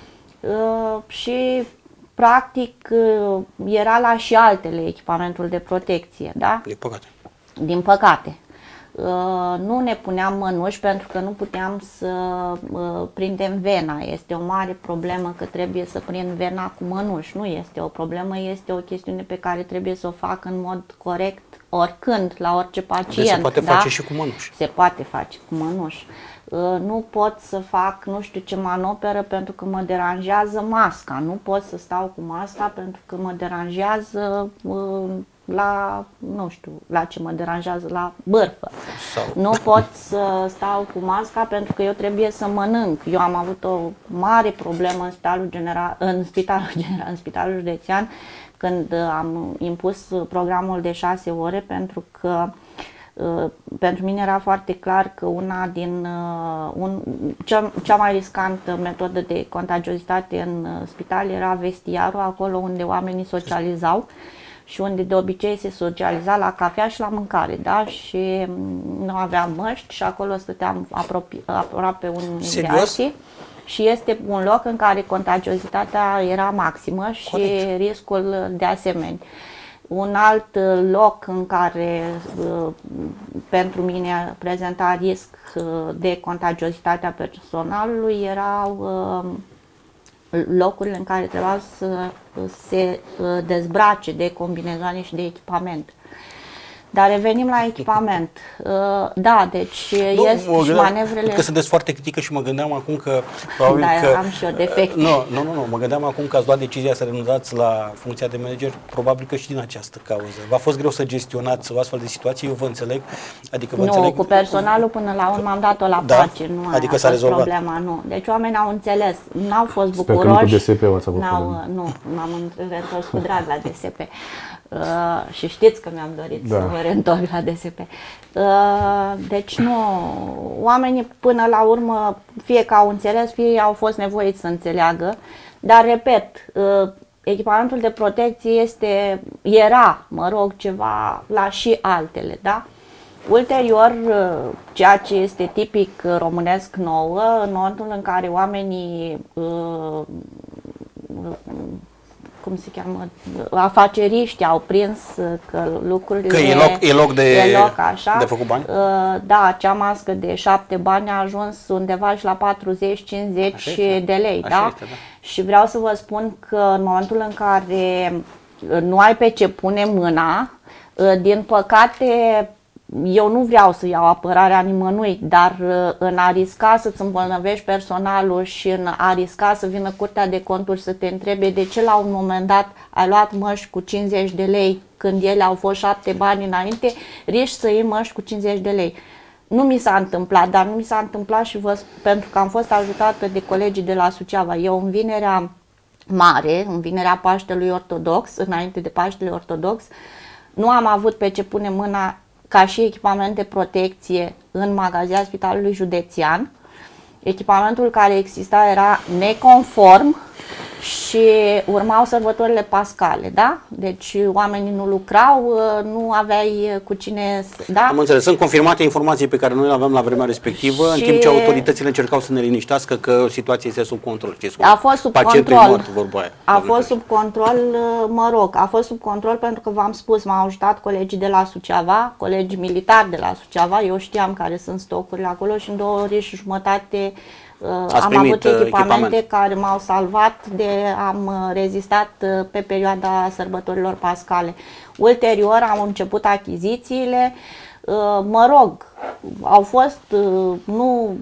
Și practic era la și altele echipamentul de protecție, da? Din păcate. Din păcate. Nu ne puneam mănuși pentru că nu puteam să prindem vena. Este o mare problemă că trebuie să prind vena cu mănuși. Nu este o problemă, este o chestiune pe care trebuie să o fac în mod corect oricând, la orice pacient. Deci se poate da? face și cu mănuși. Se poate face cu mănuși. Nu pot să fac nu știu ce manoperă pentru că mă deranjează masca. Nu pot să stau cu masca pentru că mă deranjează la, nu știu, la ce mă deranjează, la bârfă. Sau... Nu pot să stau cu masca pentru că eu trebuie să mănânc. Eu am avut o mare problemă în spitalul general, în spitalul general, în spitalul județean, când am impus programul de șase ore, pentru că pentru mine era foarte clar că una din un, cea, cea mai riscantă metodă de contagiozitate în spital era vestiarul, acolo unde oamenii socializau și unde de obicei se socializa la cafea și la mâncare, da? Și nu aveam măști și acolo stăteam apropi, aproape unul de alții. Și este un loc în care contagiozitatea era maximă și Corect. riscul de asemenea. Un alt loc în care pentru mine prezenta risc de contagiozitatea personalului erau locurile în care trebuia să se dezbrace de combinezoane și de echipament. Dar revenim la echipament. Da, deci nu, este și manevrele... Că sunteți foarte critică și mă gândeam acum că... Probabil da, că, am și eu defecte. Nu, nu, nu, nu, mă gândeam acum că ați luat decizia să renunțați la funcția de manager, probabil că și din această cauză. V-a fost greu să gestionați o astfel de situație, eu vă înțeleg. Adică vă nu, înțeleg... cu personalul până la urmă am dat-o la da? pace, nu adică a fost problema, nu. Deci oamenii au înțeles, n-au fost bucuroși. Sper că nu cu D S P ați avut probleme. Nu, m-am întors cu drag la D S P. Uh, și știți că mi-am dorit da. să mă reîntorc la D S P. Uh, deci nu, oamenii până la urmă fie că au înțeles, fie au fost nevoiți să înțeleagă, dar repet, uh, echipamentul de protecție este, era, mă rog, ceva la și altele, da? Ulterior, uh, ceea ce este tipic românesc nouă, în momentul în care oamenii uh, cum se cheamă, afaceriști au prins că lucrurile... Că e loc, e loc, de, e loc așa, de făcut bani? Da, acea mască de șapte bani a ajuns undeva și la patruzeci cincizeci de lei, da? Este, da? Și vreau să vă spun că în momentul în care nu ai pe ce pune mâna, din păcate, eu nu vreau să iau apărarea nimănui, dar în a risca să-ți îmbolnăvești personalul și în a risca să vină Curtea de Conturi să te întrebe de ce la un moment dat ai luat măști cu cincizeci de lei când ele au fost șapte bani înainte, riști să iei măști cu cincizeci de lei. Nu mi s-a întâmplat, dar nu mi s-a întâmplat și vă, pentru că am fost ajutată de colegii de la Suceava. Eu în vinerea mare, în vinerea Paștelui Ortodox, înainte de Paștele Ortodox, nu am avut pe ce pune mâna ca și echipament de protecție în magazia Spitalului Județean. Echipamentul care exista era neconform și urmau sărbătorile pascale, da? Deci oamenii nu lucrau, nu aveai cu cine... Da? Am înțeles. Sunt confirmate informații pe care noi le aveam la vremea respectivă, și... în timp ce autoritățile încercau să ne liniștească că situația este sub control. Ce a fost sub control. Mort, vorba aia, a fost sub control, mă rog, a fost sub control pentru că v-am spus, m-au ajutat colegii de la Suceava, colegii militari de la Suceava, eu știam care sunt stocurile acolo și în două ori și jumătate Ați am avut echipamente echipament. care m-au salvat de am rezistat pe perioada sărbătorilor pascale. Ulterior am început achizițiile, mă rog, au fost, nu,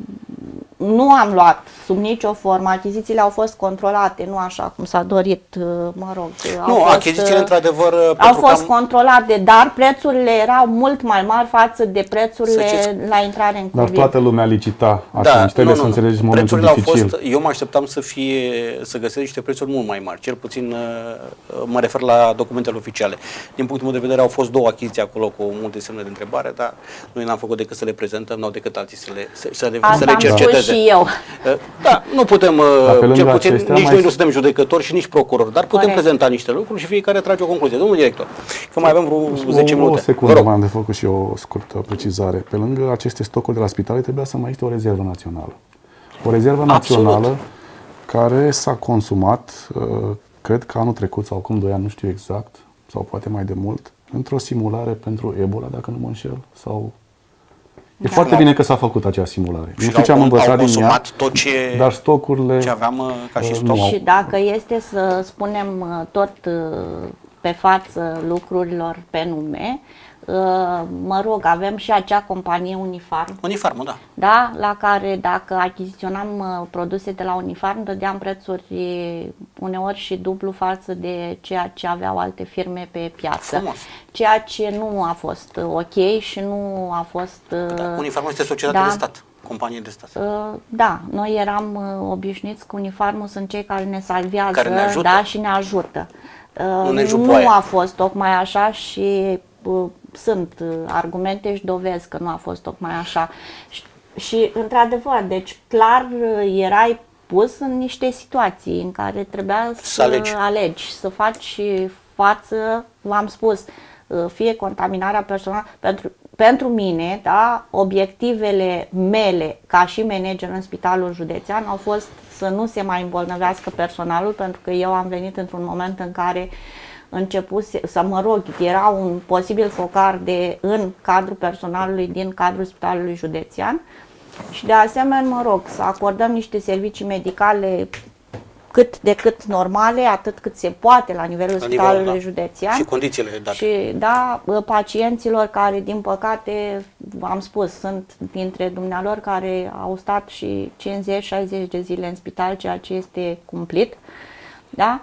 nu am luat sub nicio formă, achizițiile au fost controlate, nu așa cum s-a dorit, mă rog. Nu, au fost, achizițiile într-adevăr au fost controlate, dar prețurile erau mult mai mari față de prețurile la intrare în COVID. Dar toată lumea licita atunci, da, trebuie nu, să nu, înțelegeți momentul dificil. Au fost, eu mă așteptam să fie, să găsesc niște prețuri mult mai mari, cel puțin mă refer la documentele oficiale. Din punctul meu de vedere au fost două achiziții acolo cu multe semne de întrebare, dar noi n-am făcut decât să le prezentăm, n-au decât alții să le, să, să le, să le cerceteze. Și eu. Da, nu putem, cel puțin, nici mai... noi nu suntem judecători și nici procurori, dar putem Corect. prezenta niște lucruri și fiecare trage o concluzie. Domnul director, că mai avem vreo zece minute. O secundă, mai am de făcut și eu o scurtă precizare. Pe lângă aceste stocuri de la spitale, trebuia să mai existe o rezervă națională. O rezervă națională Absolut. care s-a consumat, cred că anul trecut sau acum doi ani, nu știu exact, sau poate mai de mult, într-o simulare pentru Ebola, dacă nu mă înșel, sau E da. foarte bine că s-a făcut acea simulare. Și nu știu ce am învățat din ea, tot ce, dar stocurile ce aveam ca și stoc. Și dacă este să spunem tot pe față lucrurilor pe nume, mă rog, avem și acea companie Unifarm. Unifarmul, da. Da, la care dacă achiziționam produse de la Unifarm, dădeam prețuri uneori și dublu față de ceea ce aveau alte firme pe piață. Frumos. Ceea ce nu a fost ok și nu a fost... Da, Unifarmul este societate da, de stat, companie de stat. Da, noi eram obișnuiți că Unifarmul sunt cei care ne salvează, care ne ajută. Da, și ne ajută. Nu, ne nu a fost tocmai așa și sunt argumente și dovezi că nu a fost tocmai așa. Și, și într-adevăr, deci clar erai pus în niște situații în care trebuia să, să alegi. alegi, să faci față, v-am spus, fie contaminarea personală, pentru, pentru mine, da, obiectivele mele ca și manager în Spitalul Județean au fost să nu se mai îmbolnăvească personalul, pentru că eu am venit într-un moment în care începuse, să mă rog, era un posibil focar de, în cadrul personalului din cadrul Spitalului Județean și de asemenea, mă rog, să acordăm niște servicii medicale cât de cât normale, atât cât se poate la nivelul la Spitalului nivel, da. Județean. Și condițiile date. Și, da, pacienților care, din păcate, am spus, sunt dintre dumnealor care au stat și cincizeci șaizeci de zile în spital, ceea ce este cumplit, da?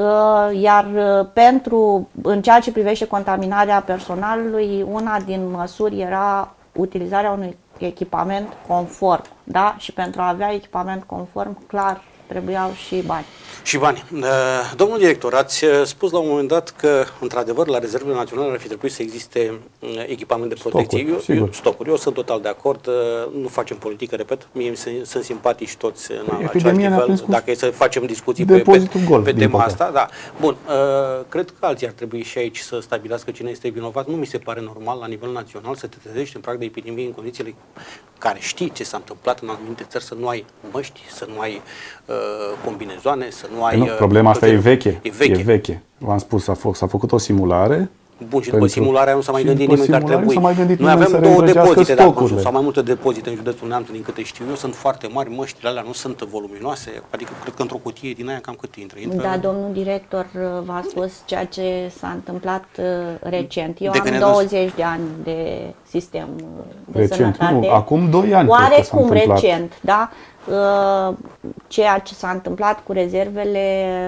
Iar pentru, în ceea ce privește contaminarea personalului, una din măsuri era utilizarea unui echipament conform, da? Și pentru a avea echipament conform, clar, trebuiau și bani. Și bani. Domnul director, ați spus la un moment dat că, într-adevăr, la rezervele naționale ar fi trebuit să existe echipament de protecție. Stocuri, eu, eu, stocuri. Eu sunt total de acord. Nu facem politică, repet. Mie sunt, sunt simpatici toți în același nivel. Dacă e să facem discuții pe, pe, gol, pe tema asta. Da. Bun. Cred că alții ar trebui și aici să stabilească cine este vinovat. Nu mi se pare normal la nivel național să te trezești în prag de epidemie în condițiile care știi ce s-a întâmplat în anumite țări, să nu ai măști, să nu ai uh, combinezoane, să nu ai... Nu, problema asta e veche. E veche. E veche. V-am spus, s-a făcut, făcut o simulare. Bun, și după simularea nu s-a mai gândit nimeni că ar trebui. Noi avem două depozite, dacă sau mai multe depozite în județul Neamț, din câte știu eu, sunt foarte mari, măștile alea nu sunt voluminoase, adică cred că într-o cutie din aia cam cât intră. intră da, domnul director v-a spus ceea ce s-a întâmplat recent. Eu am douăzeci de ani de sistem de recent, sănătate. Nu, acum doi ani. Oarecum recent, da? Ceea ce s-a întâmplat cu rezervele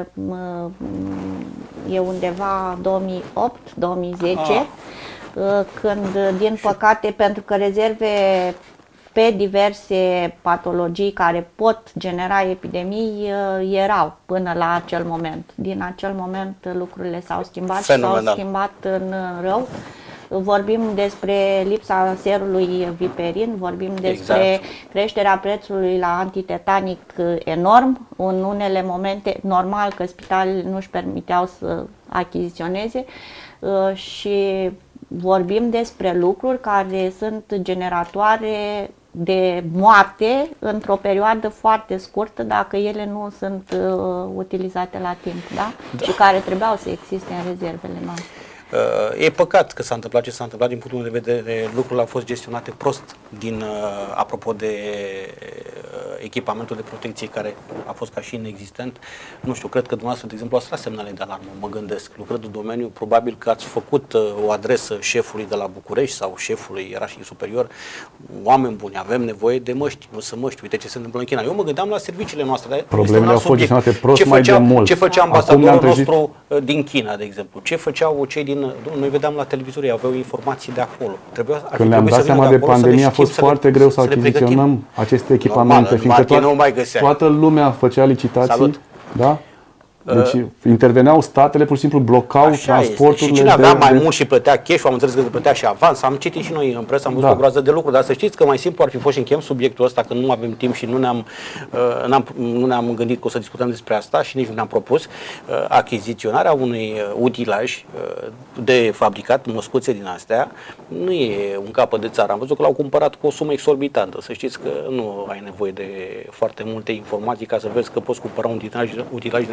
e undeva două mii opt două mii zece, ah. când, din păcate, pentru că rezerve pe diverse patologii care pot genera epidemii erau până la acel moment. Din acel moment lucrurile s-au schimbat și s-au schimbat în rău. Vorbim despre lipsa serului viperin, vorbim despre exact. creșterea prețului la antitetanic enorm, în unele momente normal că spitalele nu își permiteau să achiziționeze și vorbim despre lucruri care sunt generatoare de moarte într-o perioadă foarte scurtă dacă ele nu sunt uh, utilizate la timp, da? Da. Și care trebuiau să existe în rezervele noastre. E păcat că s-a întâmplat ce s-a întâmplat din punctul de vedere, lucrurile au fost gestionate prost din, apropo de echipamentul de protecție care a fost ca și inexistent. Nu știu, cred că dumneavoastră, de exemplu, ați tras semnale de alarmă, mă gândesc. Lucrând în domeniu, probabil că ați făcut o adresă șefului de la București sau șefului ierarhiei superior. Oameni buni, avem nevoie de măști, nu sunt măști. Uite ce se întâmplă în China. Eu mă gândeam la serviciile noastre. Problemele au fost gestionate prost mai de mult. Ce făcea ambasadorul nostru din China, de exemplu? Ce făceau cei din... Noi vedeam la televizor, aveau informații de acolo. Trebuia, Când ne-am dat seama de pandemie, a fost foarte greu să achiziționăm aceste echipamente, fiindcă toată lumea făcea licitații. Salut. Da? Deci uh, interveneau statele, pur și simplu blocau transporturile. Și cine avea de, mai de... mult și plătea cash, am înțeles că se plătea și avans, am citit și noi în presă, am văzut da. o groază de lucruri, dar să știți că mai simplu ar fi fost și încheiem subiectul ăsta, că nu avem timp și nu ne-am, uh, n-am, nu ne-am gândit că o să discutăm despre asta și nici nu ne-am propus uh, achiziționarea unui uh, utilaj uh, de fabricat, măscuțe din astea, nu e un capăt de țară. Am văzut că l-au cumpărat cu o sumă exorbitantă. Să știți că nu ai nevoie de foarte multe informații ca să vezi că poți cumpăra un utilaj, utilaj din ăla și cu câte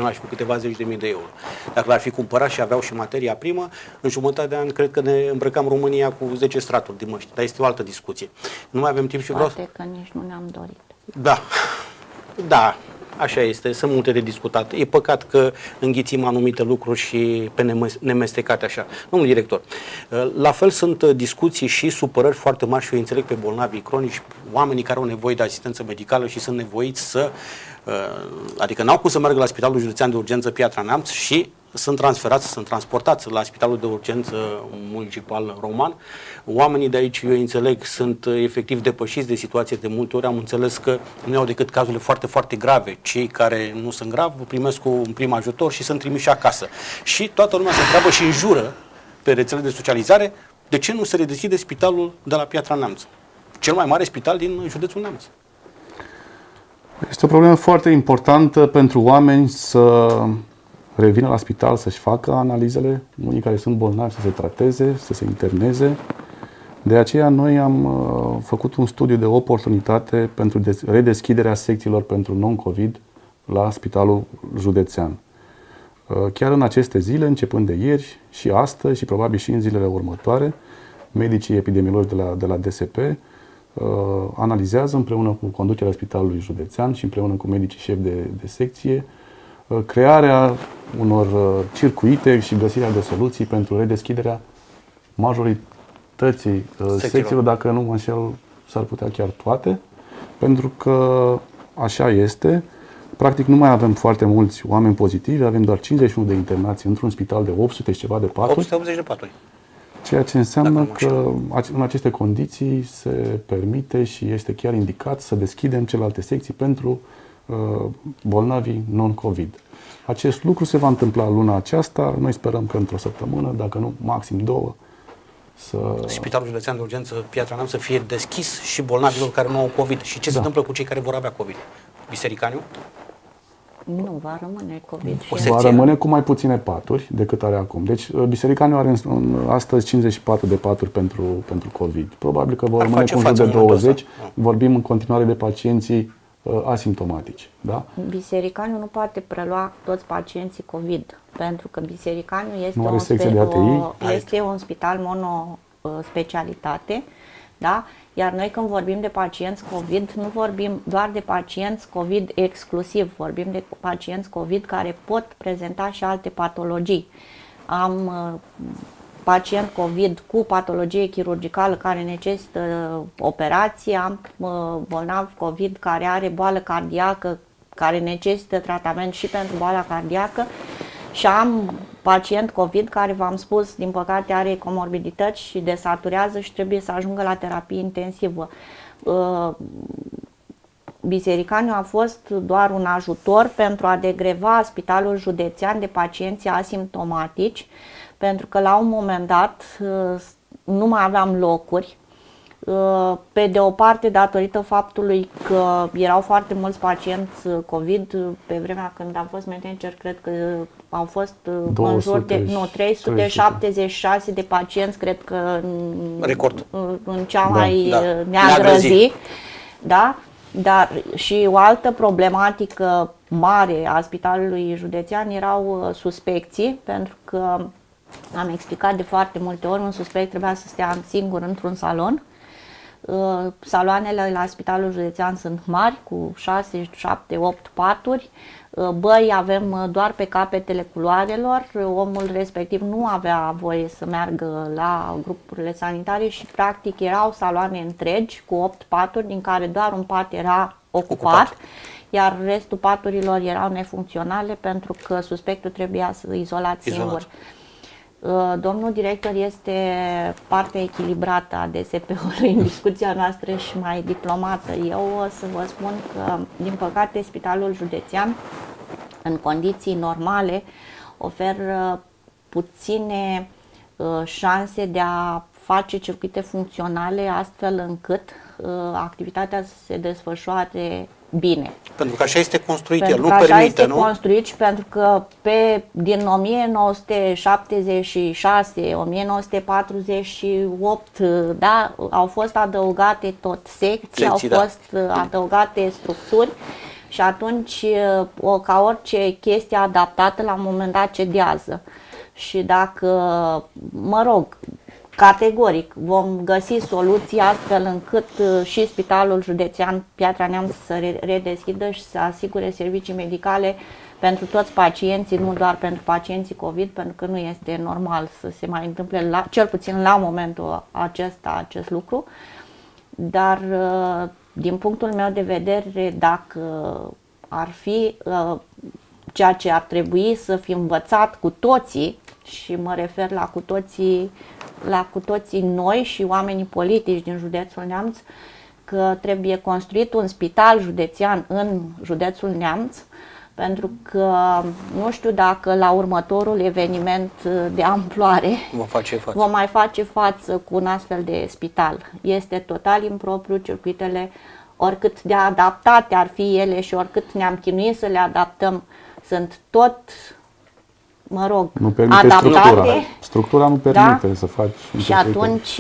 câteva zeci de mii de euro. Dacă l-ar fi cumpărat și aveau și materia primă, în jumătate de an cred că ne îmbrăcam România cu zece straturi de măști. Dar este o altă discuție. Nu mai avem timp și vreau... Poate că nici nu ne-am dorit. Da, da. Așa este, sunt multe de discutat. E păcat că înghițim anumite lucruri și pe nemestecate așa. Domnul director, la fel sunt discuții și supărări foarte mari și eu înțeleg pe bolnavii cronici, oamenii care au nevoie de asistență medicală și sunt nevoiți să, adică n-au cum să meargă la Spitalul Județean de Urgență Piatra Neamț și sunt transferați, sunt transportați la Spitalul de Urgență Municipal Roman. Oamenii de aici, eu înțeleg, sunt efectiv depășiți de situație de multe ori. Am înțeles că nu au decât cazurile foarte, foarte grave. Cei care nu sunt gravi primesc un prim ajutor și sunt trimiși acasă. Și toată lumea se întreabă și înjură pe rețele de socializare de ce nu se redeschide spitalul de la Piatra Neamț, cel mai mare spital din județul Neamț. Este o problemă foarte importantă pentru oameni să revină la spital, să-și facă analizele, unii care sunt bolnavi să se trateze, să se interneze. De aceea noi am uh, făcut un studiu de oportunitate pentru redeschiderea secțiilor pentru non-COVID la Spitalul Județean. Uh, chiar în aceste zile, începând de ieri și astăzi și probabil și în zilele următoare, medicii epidemiologi de la, de la D S P uh, analizează împreună cu conducerea Spitalului Județean și împreună cu medicii șefi de, de secție crearea unor circuite și găsirea de soluții pentru redeschiderea majorității secțiilor, dacă nu mă înșel, s-ar putea chiar toate, pentru că așa este. Practic nu mai avem foarte mulți oameni pozitivi, avem doar cincizeci și unu de internații într-un spital de opt sute și ceva de paturi. opt sute optzeci de paturi. Ceea ce înseamnă că în aceste condiții se permite și este chiar indicat să deschidem celelalte secții pentru bolnavii non-COVID. Acest lucru se va întâmpla luna aceasta. Noi sperăm că într-o săptămână, dacă nu, maxim două, să... Spitalul Județean de Urgență Piatra Neamț să fie deschis și bolnavilor care nu au COVID. Și ce da. se întâmplă cu cei care vor avea COVID? Bisericaniu? Nu, va rămâne COVID. Va rămâne cu mai puține paturi decât are acum. Deci Bisericaniu are în, în, astăzi cincizeci și patru de paturi pentru, pentru COVID. Probabil că vor Ar rămâne cu în jur de douăzeci. Vorbim în continuare de pacienții asimptomatici. Da? Bisericaniu nu poate prelua toți pacienții COVID, pentru că Bisericaniu este, un, de A T I. O, este un spital monospecialitate, da? Iar noi când vorbim de pacienți COVID, nu vorbim doar de pacienți COVID exclusiv, vorbim de pacienți COVID care pot prezenta și alte patologii. Am uh, pacient COVID cu patologie chirurgicală care necesită operație, am bolnav COVID care are boală cardiacă, care necesită tratament și pentru boala cardiacă și am pacient COVID care, v-am spus, din păcate are comorbidități și desaturează și trebuie să ajungă la terapie intensivă. Bisericaniu a fost doar un ajutor pentru a degreva Spitalul Județean de pacienți asimptomatici, pentru că la un moment dat nu mai aveam locuri, pe de o parte datorită faptului că erau foarte mulți pacienți COVID, pe vremea când am fost manager, cred că au fost în jur de nu, trei sute șaptezeci și șase de pacienți, cred că record în cea mai da, da. neagră zi, da? Dar și o altă problematică mare a Spitalului Județean erau suspecții, pentru că am explicat de foarte multe ori, un suspect trebuia să stea singur într-un salon. Saloanele la Spitalul Județean sunt mari, cu șase, șapte, opt paturi. Băi avem doar pe capetele culoarelor. Omul respectiv nu avea voie să meargă la grupurile sanitare și practic erau saloane întregi cu opt paturi, din care doar un pat era ocupat, ocupat. Iar restul paturilor erau nefuncționale pentru că suspectul trebuia să izolat singur. Domnul director este partea echilibrată a D S P-ului în discuția noastră și mai diplomată. Eu o să vă spun că, din păcate, Spitalul Județean, în condiții normale, oferă puține șanse de a face circuite funcționale astfel încât activitatea să se desfășoare bine. Pentru că așa este construit, el nu permite, așa este nu? construit și pentru că pe, din o mie nouă sute șaptezeci și șase - o mie nouă sute patruzeci și opt, da, au fost adăugate tot secții, secții au fost da. adăugate structuri și atunci, o, ca orice chestie adaptată, la un moment dat cedează. Și dacă, mă rog, categoric vom găsi soluții astfel încât și Spitalul Județean Piatra Neamț să redeschidă și să asigure servicii medicale pentru toți pacienții, nu doar pentru pacienții COVID, pentru că nu este normal să se mai întâmple, la, cel puțin la momentul acesta, acest lucru. Dar, din punctul meu de vedere, dacă ar fi ceea ce ar trebui să fi învățat cu toții, și mă refer la cu toții, la cu toții noi și oamenii politici din județul Neamț, că trebuie construit un spital județean în județul Neamț, pentru că nu știu dacă la următorul eveniment de amploare vom, face față. vom mai face față cu un astfel de spital. Este total impropriu, circuitele, oricât de adaptate ar fi ele și oricât ne-am chinuit să le adaptăm, sunt tot, mă rog, nu permite adaptate. Structura. Structura nu permite, da? Să faci. Și atunci,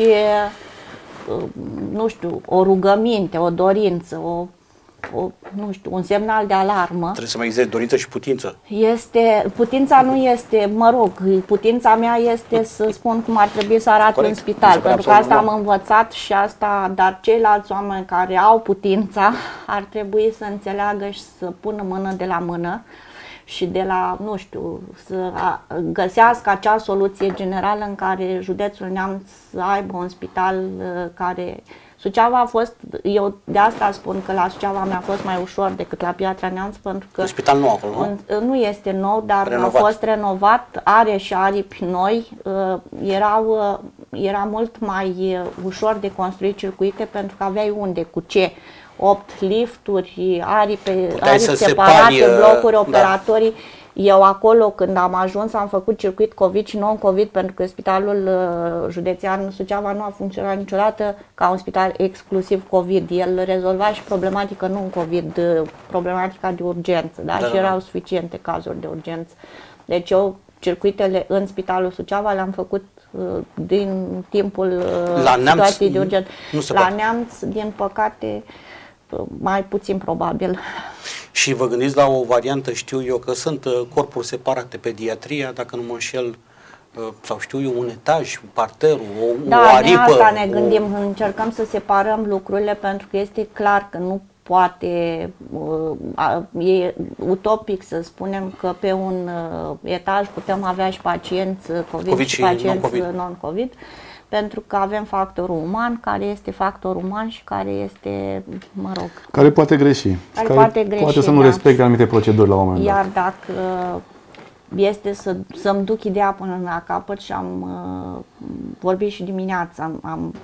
nu știu, o rugăminte, o dorință, o, o, nu știu, un semnal de alarmă. Trebuie să mai existe dorință și putință. Este, putința nu este, mă rog, putința mea este să spun cum ar trebui să arate Corect. un spital, pentru că asta am învățat și asta, dar ceilalți oameni care au putința ar trebui să înțeleagă și să pună mână de la mână și de la, nu știu, să găsească acea soluție generală în care județul Neamț să aibă un spital care... Suceava a fost, eu de asta spun că la Suceava mi-a fost mai ușor decât la Piatra Neamț, pentru că... Un spital nou acolo, nu? Nu este nou, dar renovat. a fost renovat, are și aripi noi, erau, era mult mai ușor de construit circuite pentru că aveai unde, cu ce, opt lifturi, aripi, aripi separate, separi, blocuri, operatorii. Da. Eu acolo, când am ajuns, am făcut circuit COVID și non-COVID, pentru că spitalul uh, județean Suceava nu a funcționat niciodată ca un spital exclusiv COVID. El rezolva și problematică non-COVID, uh, problematica de urgență, da? Da, și erau suficiente cazuri de urgență. Deci eu circuitele în spitalul Suceava le-am făcut uh, din timpul uh, la situației Neamț, de urgență. Nu se la poate. Neamț, din păcate, mai puțin probabil. Și vă gândiți la o variantă, știu eu, că sunt corpuri separate, pediatria, dacă nu mă înșel, sau știu eu, un etaj, parterul, o, da, o aripă. Da, asta ne o... gândim, încercăm să separăm lucrurile, pentru că este clar că nu poate, e utopic să spunem că pe un etaj putem avea și pacienți COVID, COVID și pacienți non-COVID. Pentru că avem factorul uman, care este factor uman și care este, mă rog... Care poate greși. Care, care poate greși, poate să nu da. respecte anumite proceduri la un moment dat. Iar dacă este să, să-mi duc ideea până la capăt și am uh, vorbit și dimineața, am, am,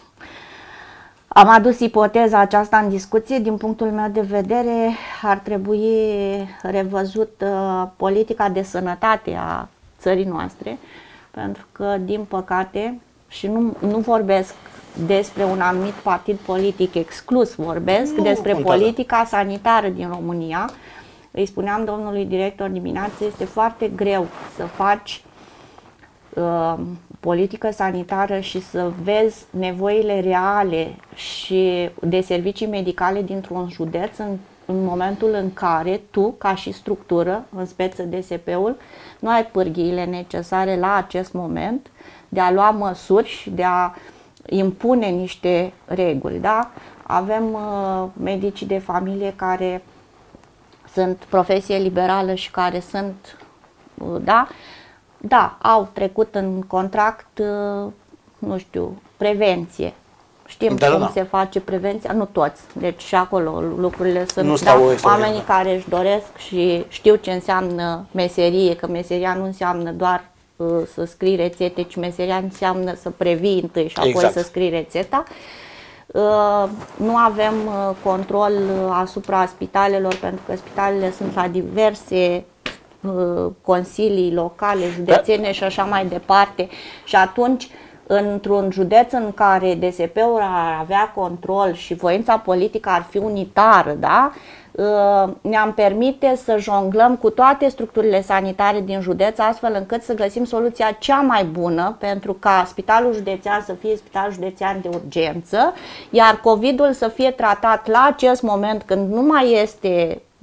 am adus ipoteza aceasta în discuție, din punctul meu de vedere ar trebui revăzut uh, politica de sănătate a țării noastre, pentru că, din păcate, și nu, nu vorbesc despre un anumit partid politic exclus, vorbesc nu, despre contează. politica sanitară din România. Îi spuneam domnului director dimineață, este foarte greu să faci uh, politică sanitară și să vezi nevoile reale și de servicii medicale dintr-un județ în, în momentul în care tu, ca și structură, în speță D S P-ul, nu ai pârghiile necesare la acest moment de a lua măsuri și de a impune niște reguli, da? Avem uh, medici de familie care sunt profesie liberală și care sunt, uh, da? Da, au trecut în contract, uh, nu știu, prevenție. Știm da, cum da. se face prevenția, nu toți, deci și acolo lucrurile sunt, nu da, oamenii care își doresc și știu ce înseamnă meserie, că meseria nu înseamnă doar să scrii rețete, ci meseria înseamnă să previi întâi și apoi exact. să scrii rețeta. Nu avem control asupra spitalelor, pentru că spitalele sunt la diverse consilii locale, județene și așa mai departe. Și atunci, într-un județ în care D S P-ul ar avea control și voința politică ar fi unitară, da? Ne-am permite să jonglăm cu toate structurile sanitare din județ, astfel încât să găsim soluția cea mai bună pentru ca spitalul județean să fie spital județean de urgență, iar COVID-ul să fie tratat la acest moment când nu mai este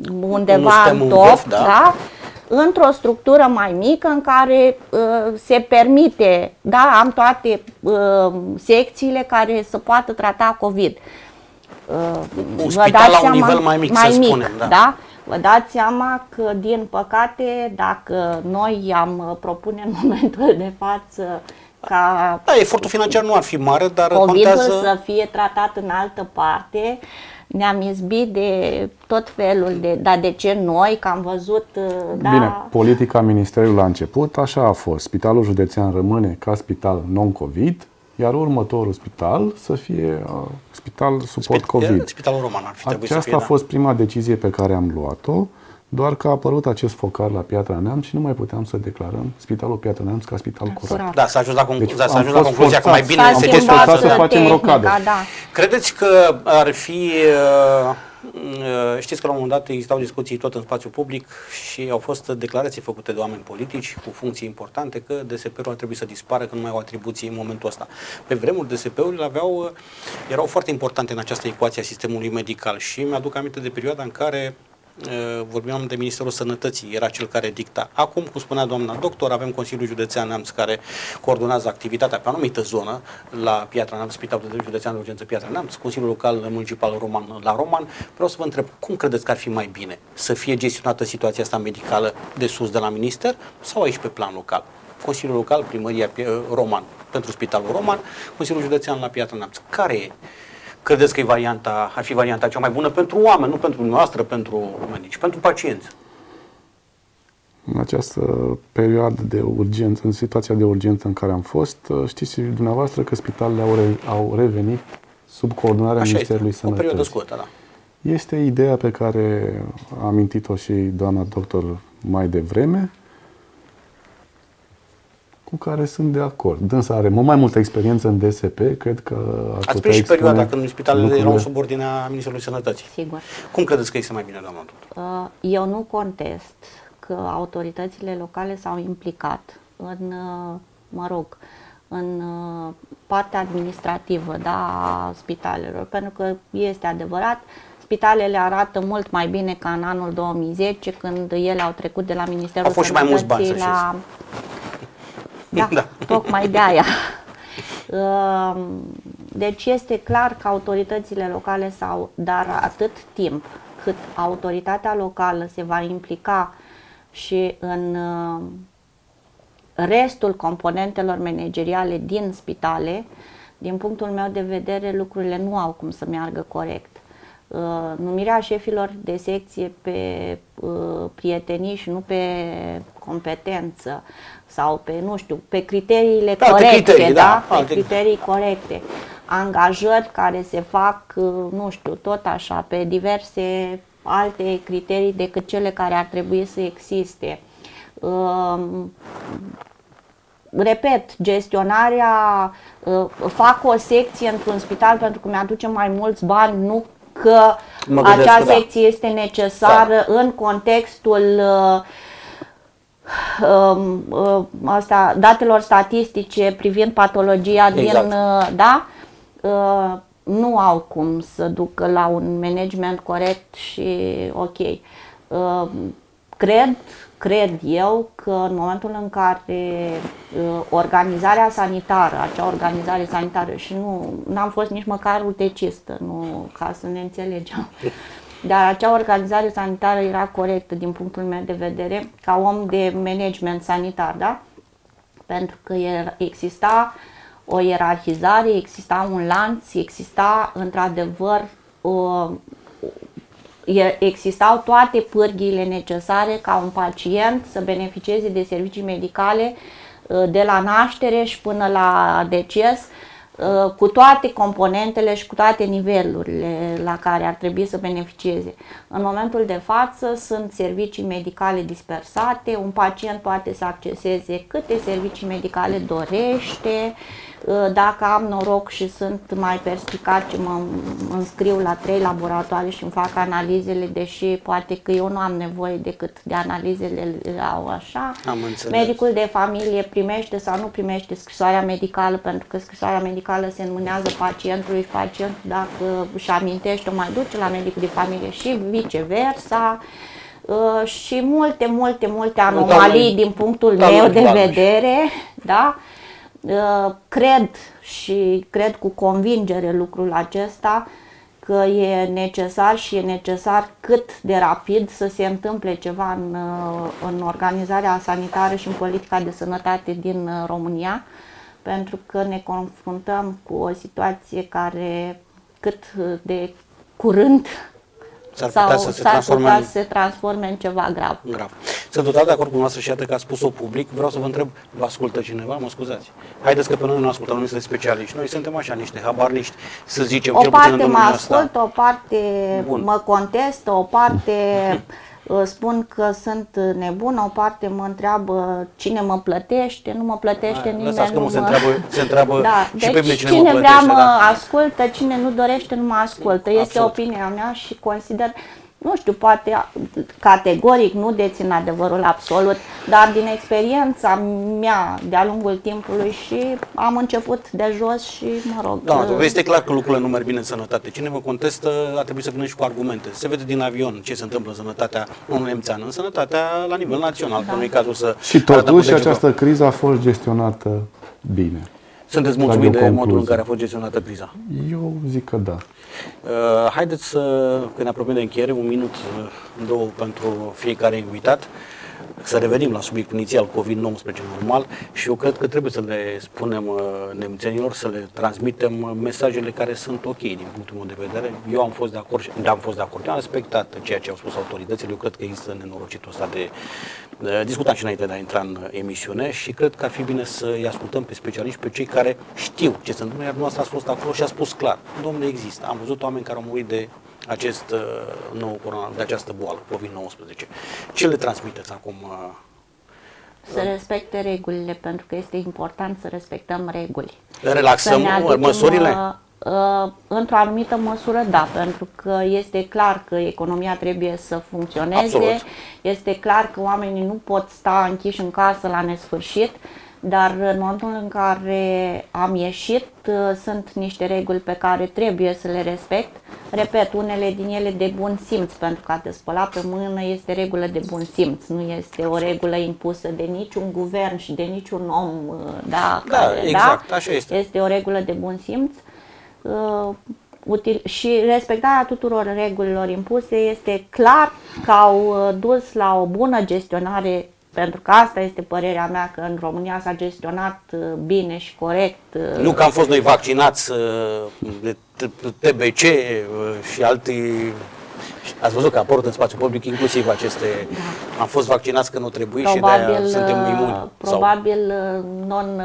undeva în top, vârf, da? Da? Într-o structură mai mică în care uh, se permite, da, am toate uh, secțiile care să poată trata COVID. Uh, un spital la un nivel mai mic, mai să mic, spunem. Da. Da? Vă dați seama că, din păcate, dacă noi am propune în momentul de față ca Da, efortul financiar nu ar fi mare, dar COVID-ul contează... să fie tratat în altă parte, ne-am izbit de tot felul de, dar de ce noi, că am văzut, da... Bine, politica Ministerului la început așa a fost. Spitalul județean rămâne ca spital non-COVID, iar următorul spital să fie uh, spital suport COVID. Spitalul Roman ar fi trebuit Aceasta să fie, a da. fost prima decizie pe care am luat-o, doar că a apărut acest focar la Piatra Neamț și nu mai puteam să declarăm Spitalul Piatra Neamț ca spital curat. Da, s-a ajuns la, conclu- Deci s-a am ajuns la fost concluzia că mai bine forțați. se Am fost gestionează. forțați să facem rocadă. Da. Credeți că ar fi, uh, uh, știți că la un moment dat existau discuții tot în spațiu public și au fost declarații făcute de oameni politici cu funcții importante că D S P-ul ar trebui să dispară, că nu mai au atribuții în momentul ăsta. Pe vremuri D S P-urile aveau, uh, erau foarte importante în această ecuație a sistemului medical și mi-aduc aminte de perioada în care uh, vorbeam de Ministerul Sănătății, era cel care dicta. Acum, cum spunea doamna doctor, avem Consiliul Județean Neamț care coordonează activitatea pe o anumită zonă la Piatra Neamț, Spitalul Județean de Urgență Piatra Neamț, Consiliul Local Municipal Roman la Roman. Vreau să vă întreb, cum credeți că ar fi mai bine să fie gestionată situația asta medicală de sus de la minister sau aici pe plan local? Consiliul Local, Primăria Roman pentru Spitalul Roman, Consiliul Județean la Piatra Neamț. Care e? Credeți că e varianta, ar fi varianta cea mai bună pentru oameni, nu pentru noastră, pentru medici, pentru pacienți? În această perioadă de urgență, în situația de urgență în care am fost, știți și dumneavoastră că spitalele au, re, au revenit sub coordonarea Așa Ministerului este, Sănătății. o perioadă scurtă, da. Este ideea pe care a amintit-o și doamna doctor mai devreme, cu care sunt de acord. Dânsa are mult mai multă experiență în D S P, cred că ar Ați putea prins și expune perioada când spitalele lucrurile. erau sub ordinea Ministerului Sănătății. Sigur. Cum credeți că este mai bine, doamna doctor? Eu nu contest că autoritățile locale s-au implicat în, mă rog, în partea administrativă, da, a spitalelor, pentru că este adevărat, spitalele arată mult mai bine ca în anul două mii zece, când ele au trecut de la Ministerul Au fost și mai mulți bani, să la... Da, Da. tocmai de aia. Deci este clar că autoritățile locale s-au, dar atât timp cât autoritatea locală se va implica și în restul componentelor manageriale din spitale, din punctul meu de vedere, lucrurile nu au cum să meargă corect. Numirea șefilor de secție pe prietenii și nu pe competență sau pe, nu știu, pe criteriile Alte corecte, criterii, da? da, Pe alte... criterii corecte. Angajări care se fac, nu știu, tot așa, pe diverse alte criterii decât cele care ar trebui să existe. Repet, gestionarea, fac o secție într-un spital pentru că mi-aduce mai mulți bani, nu că acea că secție da. este necesară da. în contextul uh, uh, asta, datelor statistice privind patologia exact. din, uh, da, uh, nu au cum să ducă la un management corect și ok. Uh, cred Cred eu că în momentul în care uh, organizarea sanitară, acea organizare sanitară, și nu am fost nici măcar utecistă, nu, ca să ne înțelegem, dar acea organizare sanitară era corectă din punctul meu de vedere, ca om de management sanitar, da? Pentru că era, exista o ierarhizare, exista un lanț, exista într-adevăr o existau toate pârghiile necesare ca un pacient să beneficieze de servicii medicale de la naștere și până la deces, cu toate componentele și cu toate nivelurile la care ar trebui să beneficieze. În momentul de față sunt servicii medicale dispersate, un pacient poate să acceseze câte servicii medicale dorește. Dacă am noroc și sunt mai perspicace, mă înscriu la trei laboratoare și îmi fac analizele, deși poate că eu nu am nevoie decât de analizele au așa. Am înțeles. Medicul de familie primește sau nu primește scrisoarea medicală, pentru că scrisoarea medicală medicală se înmânează pacientului și pacientul, dacă își amintește, o mai duce la medicul de familie și viceversa. Uh, și multe, multe, multe anomalii din punctul meu de vedere, da? Uh, cred și cred cu convingere lucrul acesta, că e necesar și e necesar cât de rapid să se întâmple ceva în, în organizarea sanitară și în politica de sănătate din România, pentru că ne confruntăm cu o situație care cât de curând S-ar putea, sau să, se s-ar transforme putea în... să se transforme în ceva grav. grav. Sunt total de acord cu noastră și iată că a spus-o public. Vreau să vă întreb, vă ascultă cineva? Mă scuzați. Haideți că pe noi nu ascultăm, noi suntem specialiști. Noi suntem așa niște habarniști, să zicem, O cel puțin în parte mă domeniul ascultă, ăsta. o parte Bun. mă contestă, o parte spun că sunt nebună, o parte mă întreabă cine mă plătește, nu mă plătește Hai, nimeni. lăsați că nu mă se mă... întreabă, se întreabă Da, și deci pe mine cine, cine mă vrea plătește. mă Da? ascultă, cine nu dorește nu mă ascultă. Este Absolut. opinia mea și consider, nu știu, poate categoric nu dețin adevărul absolut, dar din experiența mea de-a lungul timpului și am început de jos și mă rog. Da, este clar că lucrurile nu merg bine în sănătate. Cine vă contestă a trebuit să vină și cu argumente. Se vede din avion ce se întâmplă în sănătatea unui nemțean, în sănătatea la nivel național, da. Că nu e cazul să... Și totuși această criză a fost gestionată bine. Sunteți mulțumit de modul în care a fost gestionată criza? Eu zic că da. Uh, haideți să, că ne apropiem de încheiere, un minut, două pentru fiecare invitat, să revenim la subiectul inițial, COVID nouăsprezece normal, și eu cred că trebuie să le spunem uh, nemțenilor, să le transmitem mesajele care sunt ok din punctul meu de vedere. Eu am fost de acord, am fost de acord, am respectat ceea ce au spus autoritățile, eu cred că există nenorocitul ăsta de... Uh, discutam și înainte de a intra în emisiune și cred că ar fi bine să îi ascultăm pe specialiști, pe cei care știu ce se întâmplă, iar dumneavoastră ați fost acolo și a spus clar, domnule, există. Am văzut oameni care au murit de acest uh, nou corona, de această boală, COVID nouăsprezece. Ce le transmiteți acum? Uh, Să respecte regulile, pentru că este important să respectăm reguli. Relaxăm măsurile? Uh, într-o anumită măsură, da, pentru că este clar că economia trebuie să funcționeze, Absolut. Este clar că oamenii nu pot sta închiși în casă la nesfârșit, dar în momentul în care am ieșit, sunt niște reguli pe care trebuie să le respect. Repet, unele din ele de bun simț, pentru că a te spăla pe mână este regulă de bun simț, nu este o regulă impusă de niciun guvern și de niciun om. Da, da care, exact, da, așa este. Este o regulă de bun simț. Uh, util, și respectarea tuturor regulilor impuse este clar că au dus la o bună gestionare, pentru că asta este părerea mea, că în România s-a gestionat bine și corect. Nu că am fost noi vaccinați de T B C și alții. Ați văzut că aport în spațiu public inclusiv aceste... Da. Am fost vaccinați că nu trebuie probabil, și de-aia suntem imuni. Probabil non,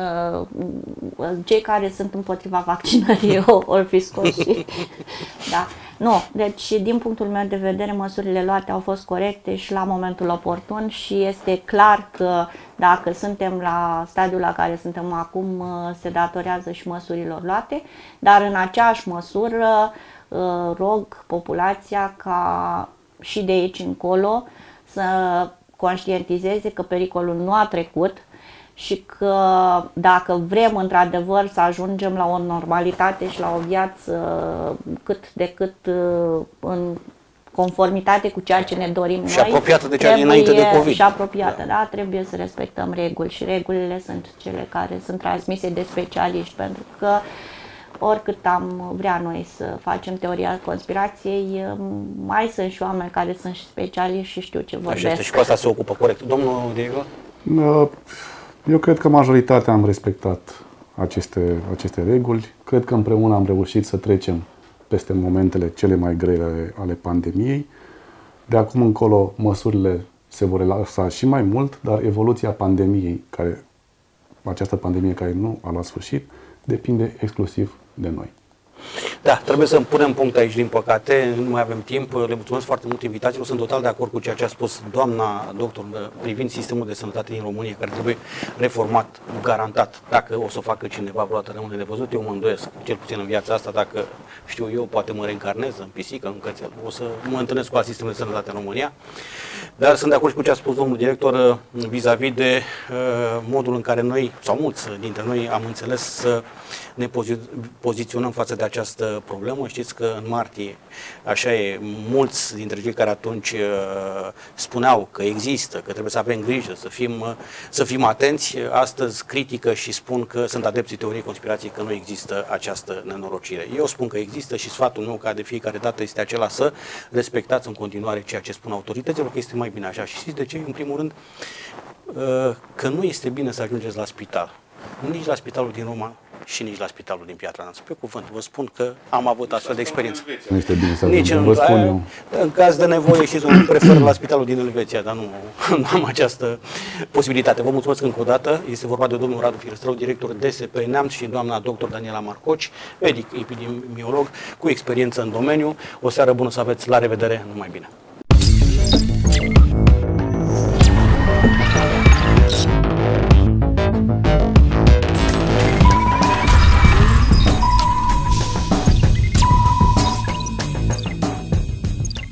cei care sunt împotriva vaccinării ori fi scoși. Da. Nu, deci din punctul meu de vedere măsurile luate au fost corecte și la momentul oportun și este clar că dacă suntem la stadiul la care suntem acum se datorează și măsurilor luate, dar în aceeași măsură rog populația ca și de aici încolo să conștientizeze că pericolul nu a trecut și că dacă vrem într-adevăr să ajungem la o normalitate și la o viață cât de cât în conformitate cu ceea ce ne dorim noi, și apropiată de cea dinainte de COVID. Și apropiată, da. da, trebuie să respectăm reguli și regulile sunt cele care sunt transmise de specialiști, pentru că oricât am vrea noi să facem teoria conspirației, mai sunt și oameni care sunt și specialiști și știu ce vorbesc. Așa este, și cu asta se ocupă, corect. Domnul Diego? Eu cred că majoritatea am respectat aceste, aceste reguli. Cred că împreună am reușit să trecem peste momentele cele mai grele ale pandemiei. De acum încolo măsurile se vor relaxa și mai mult, dar evoluția pandemiei, care, această pandemie care nu a luat sfârșit, depinde exclusiv de noi. Da, trebuie să punem punct aici, din păcate, nu mai avem timp. Le mulțumesc foarte mult invitațiilor. Sunt total de acord cu ceea ce a spus doamna doctor privind sistemul de sănătate din România, care trebuie reformat, garantat. Dacă o să o facă cineva vreodată, rămâne de văzut. Eu mă îndoiesc, cel puțin în viața asta, dacă știu eu, poate mă reîncarnez în pisică, în cățel. O să mă întâlnesc cu alt sistem de sănătate în România. Dar sunt de acord cu ce a spus domnul director vis-a-vis de uh, modul în care noi, sau mulți dintre noi, am înțeles să ne pozi- poziționăm față de această problemă. Știți că în martie, așa e, mulți dintre cei care atunci uh, spuneau că există, că trebuie să avem grijă, să fim, uh, să fim atenți, astăzi critică și spun că sunt adepții teoriei conspirației, că nu există această nenorocire. Eu spun că există și sfatul meu, ca de fiecare dată, este acela să respectați în continuare ceea ce spun autorităților, că este mai bine așa. Și știți de ce? În primul rând, uh, că nu este bine să ajungeți la spital. Nici la spitalul din Roma și nici la spitalul din Piatra Neamț. Pe cuvânt, vă spun că am avut astfel de experiență. Nu este bine să nici ajungem, în, vă spun eu. în caz de nevoie și îmi prefer la spitalul din Elveția, dar nu, nu am această posibilitate. Vă mulțumesc încă o dată. Este vorba de domnul Radu Firăstrău, director D S P Neamț, și doamna doctor Daniela Marcoci, medic epidemiolog cu experiență în domeniu. O seară bună să aveți, la revedere, numai bine!